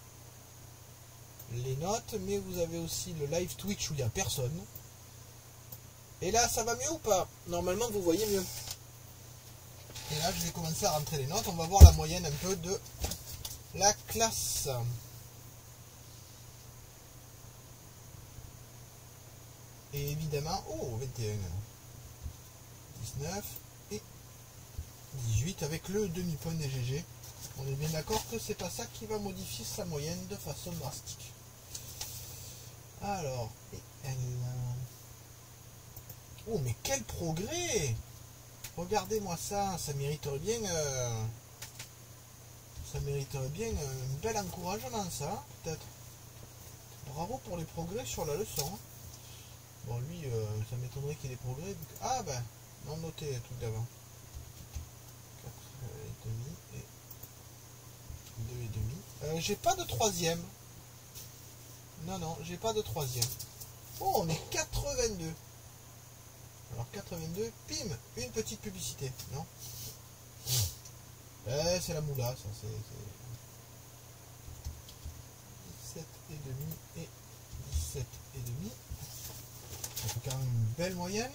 les notes, mais vous avez aussi le live Twitch où il n'y a personne. Et là, ça va mieux ou pas? Normalement, vous voyez mieux. Et là, je vais commencer à rentrer les notes. On va voir la moyenne un peu de la classe. Et évidemment, oh, vingt et un, dix-neuf et dix-huit avec le demi-point des G G. On est bien d'accord que c'est pas ça qui va modifier sa moyenne de façon drastique. Alors, et elle... oh, mais quel progrès! Regardez-moi ça, ça mériterait bien... Euh... Ça mériterait bien un bel encouragement, ça, peut-être. Bravo pour les progrès sur la leçon. Bon, lui, euh, ça m'étonnerait qu'il ait des progrès. Ah, ben, non noté tout d'avant. quatre et demi et deux et demi. Euh, j'ai pas de troisième. Non, non, j'ai pas de troisième. Oh, on est quatre-vingt-deux. Alors, quatre-vingt-deux, pim, une petite publicité, non? Eh, c'est la moula, ça, c'est... dix-sept et demi et dix-sept et demi. Ça fait quand même une belle moyenne.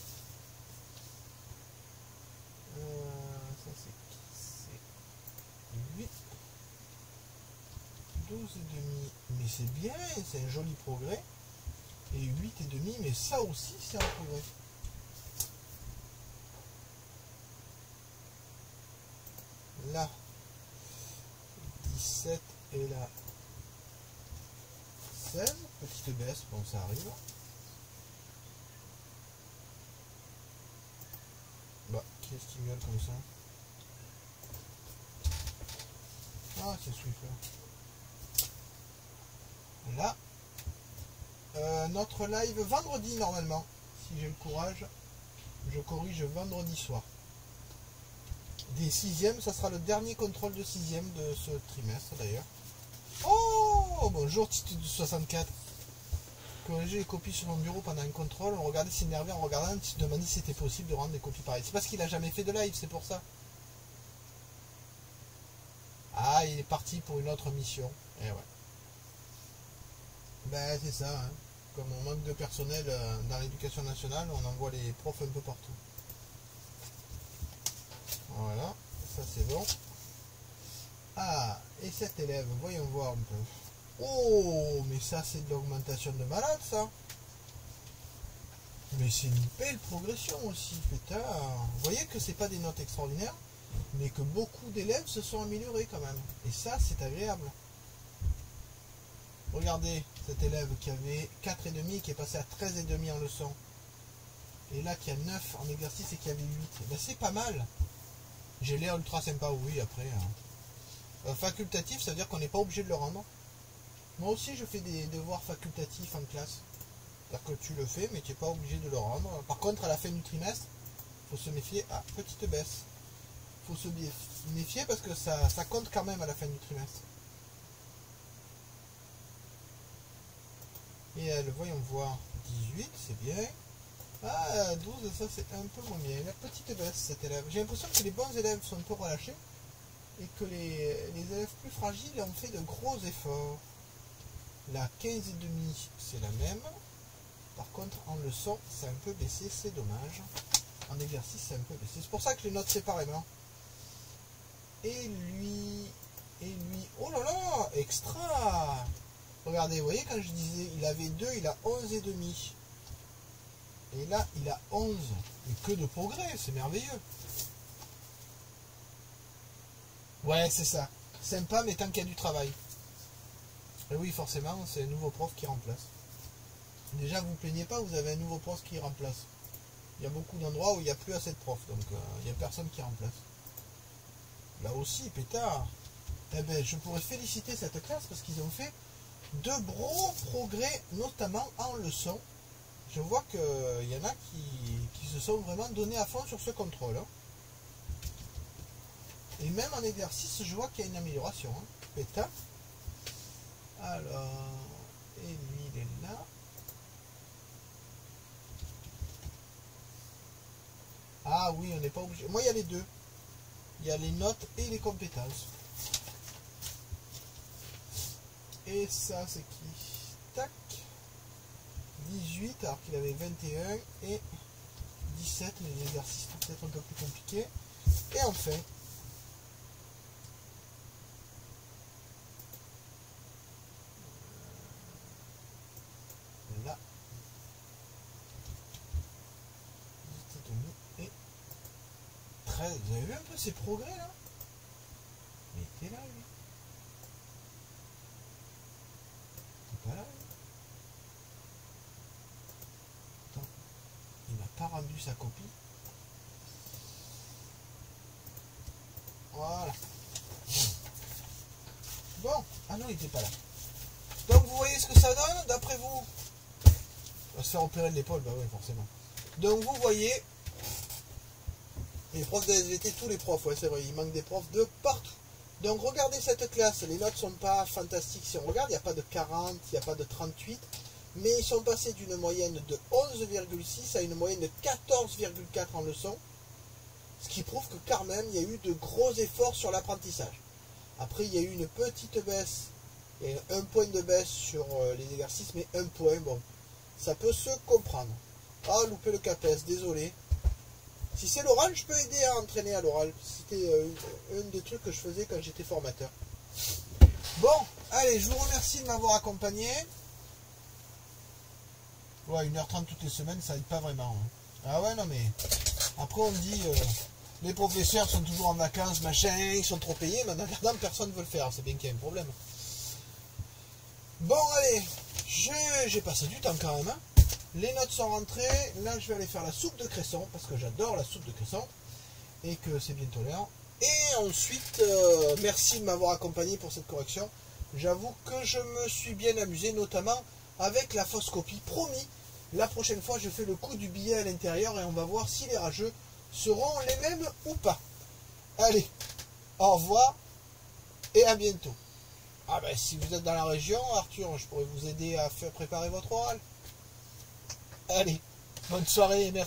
Euh, ça, c'est c'est huit. douze et demi, mais c'est bien, c'est un joli progrès. Et huit et demi, mais ça aussi, c'est un progrès. Là, dix-sept et là, seize, petite baisse, bon ça arrive. Bah, qui est-ce qui miaule comme ça? Ah, c'est Swiffer. Là, euh, notre live vendredi normalement, si j'ai le courage, je corrige vendredi soir. Des sixièmes, ça sera le dernier contrôle de sixième de ce trimestre d'ailleurs. Oh, bonjour Tite du soixante-quatre. Corriger les copies sur mon bureau pendant un contrôle, on regardait s'énerver en regardant, il se demandait si c'était possible de rendre des copies pareilles. C'est parce qu'il a jamais fait de live, c'est pour ça. Ah, il est parti pour une autre mission. Eh ouais. Ben c'est ça, hein. Comme on manque de personnel dans l'éducation nationale, on envoie les profs un peu partout. Voilà, ça c'est bon. Ah, et cet élève, voyons voir un peu. Oh, mais ça c'est de l'augmentation de malade ça. Mais c'est une belle progression aussi, putain. Vous voyez que c'est pas des notes extraordinaires, mais que beaucoup d'élèves se sont améliorés quand même. Et ça c'est agréable. Regardez cet élève qui avait quatre et demi qui est passé à treize et demi en leçon. Et là qui a neuf en exercice et qui avait huit. Ben, c'est pas mal. J'ai l'air ultra sympa, oui, après. Hein. Euh, facultatif, ça veut dire qu'on n'est pas obligé de le rendre. Moi aussi, je fais des devoirs facultatifs en classe. C'est-à-dire que tu le fais, mais tu n'es pas obligé de le rendre. Par contre, à la fin du trimestre, il faut se méfier. Ah, petite baisse. Il faut se méfier parce que ça, ça compte quand même à la fin du trimestre. Et elle, voyons voir, dix-huit, c'est bien. Ah, douze, ça c'est un peu moins bien. La petite baisse, cet élève. J'ai l'impression que les bons élèves sont un peu relâchés et que les, les élèves plus fragiles ont fait de gros efforts. La quinze et demi, c'est la même. Par contre, en leçon, c'est un peu baissé, c'est dommage. En exercice, c'est un peu baissé. C'est pour ça que je les note séparément. Et lui, et lui, oh là là, extra! Regardez, vous voyez, quand je disais, il avait deux, il a onze et demi. Et là, il a onze. Mais que de progrès, c'est merveilleux. Ouais, c'est ça. Sympa, mais tant qu'il y a du travail. Et oui, forcément, c'est un nouveau prof qui remplace. Déjà, vous ne plaignez pas, vous avez un nouveau prof qui remplace. Il y a beaucoup d'endroits où il n'y a plus assez de profs, donc euh, il n'y a personne qui remplace. Là aussi, pétard. Eh ben, je pourrais féliciter cette classe parce qu'ils ont fait de gros progrès, notamment en leçon. Je vois qu'il y en a qui, qui se sont vraiment donnés à fond sur ce contrôle. Hein. Et même en exercice, je vois qu'il y a une amélioration. Hein. Pétard. Alors, et lui, il est là. Ah oui, on n'est pas obligé. Moi, il y a les deux. Il y a les notes et les compétences. Et ça, c'est qui? Tac. dix-huit, alors qu'il avait vingt et un. Et dix-sept, les exercices peut-être un peu plus compliqués. Et enfin, là. Et treize. Vous avez vu un peu ses progrès là? Il était là, lui. Il pas là, lui. Attends. Il n'a pas rendu sa copie. Voilà. Bon. Ah non, il n'était pas là. Donc vous voyez ce que ça donne, d'après vous? On va se faire opérer de l'épaule, bah oui, forcément. Donc vous voyez, les profs de S V T, tous les profs, ouais c'est vrai, il manque des profs de partout. Donc regardez cette classe, les notes sont pas fantastiques. Si on regarde, il n'y a pas de quarante, il n'y a pas de trente-huit, mais ils sont passés d'une moyenne de onze virgule six à une moyenne de quatorze virgule quatre en leçon, ce qui prouve que quand même, il y a eu de gros efforts sur l'apprentissage. Après, il y a eu une petite baisse, et un point de baisse sur les exercices, mais un point, bon, ça peut se comprendre. Ah, loupé le CAPES, désolé. Si c'est l'oral, je peux aider à entraîner à l'oral. C'était euh, un des trucs que je faisais quand j'étais formateur. Bon, allez, je vous remercie de m'avoir accompagné. Ouais, une heure trente toutes les semaines, ça aide pas vraiment. Hein. Ah ouais, non mais... Après, on dit, euh, les professeurs sont toujours en vacances, machin, ils sont trop payés, mais en regardant, personne ne veut le faire. C'est bien qu'il y a un problème. Bon, allez, j'ai passé du temps quand même, hein. Les notes sont rentrées. Là, je vais aller faire la soupe de cresson parce que j'adore la soupe de cresson et que c'est bientôt l'heure. Et ensuite, euh, merci de m'avoir accompagné pour cette correction. J'avoue que je me suis bien amusé, notamment avec la fausse copie. Promis, la prochaine fois, je fais le coup du billet à l'intérieur et on va voir si les rageux seront les mêmes ou pas. Allez, au revoir et à bientôt. Ah ben, si vous êtes dans la région, Arthur, je pourrais vous aider à faire préparer votre oral. Allez, bonne soirée et merci.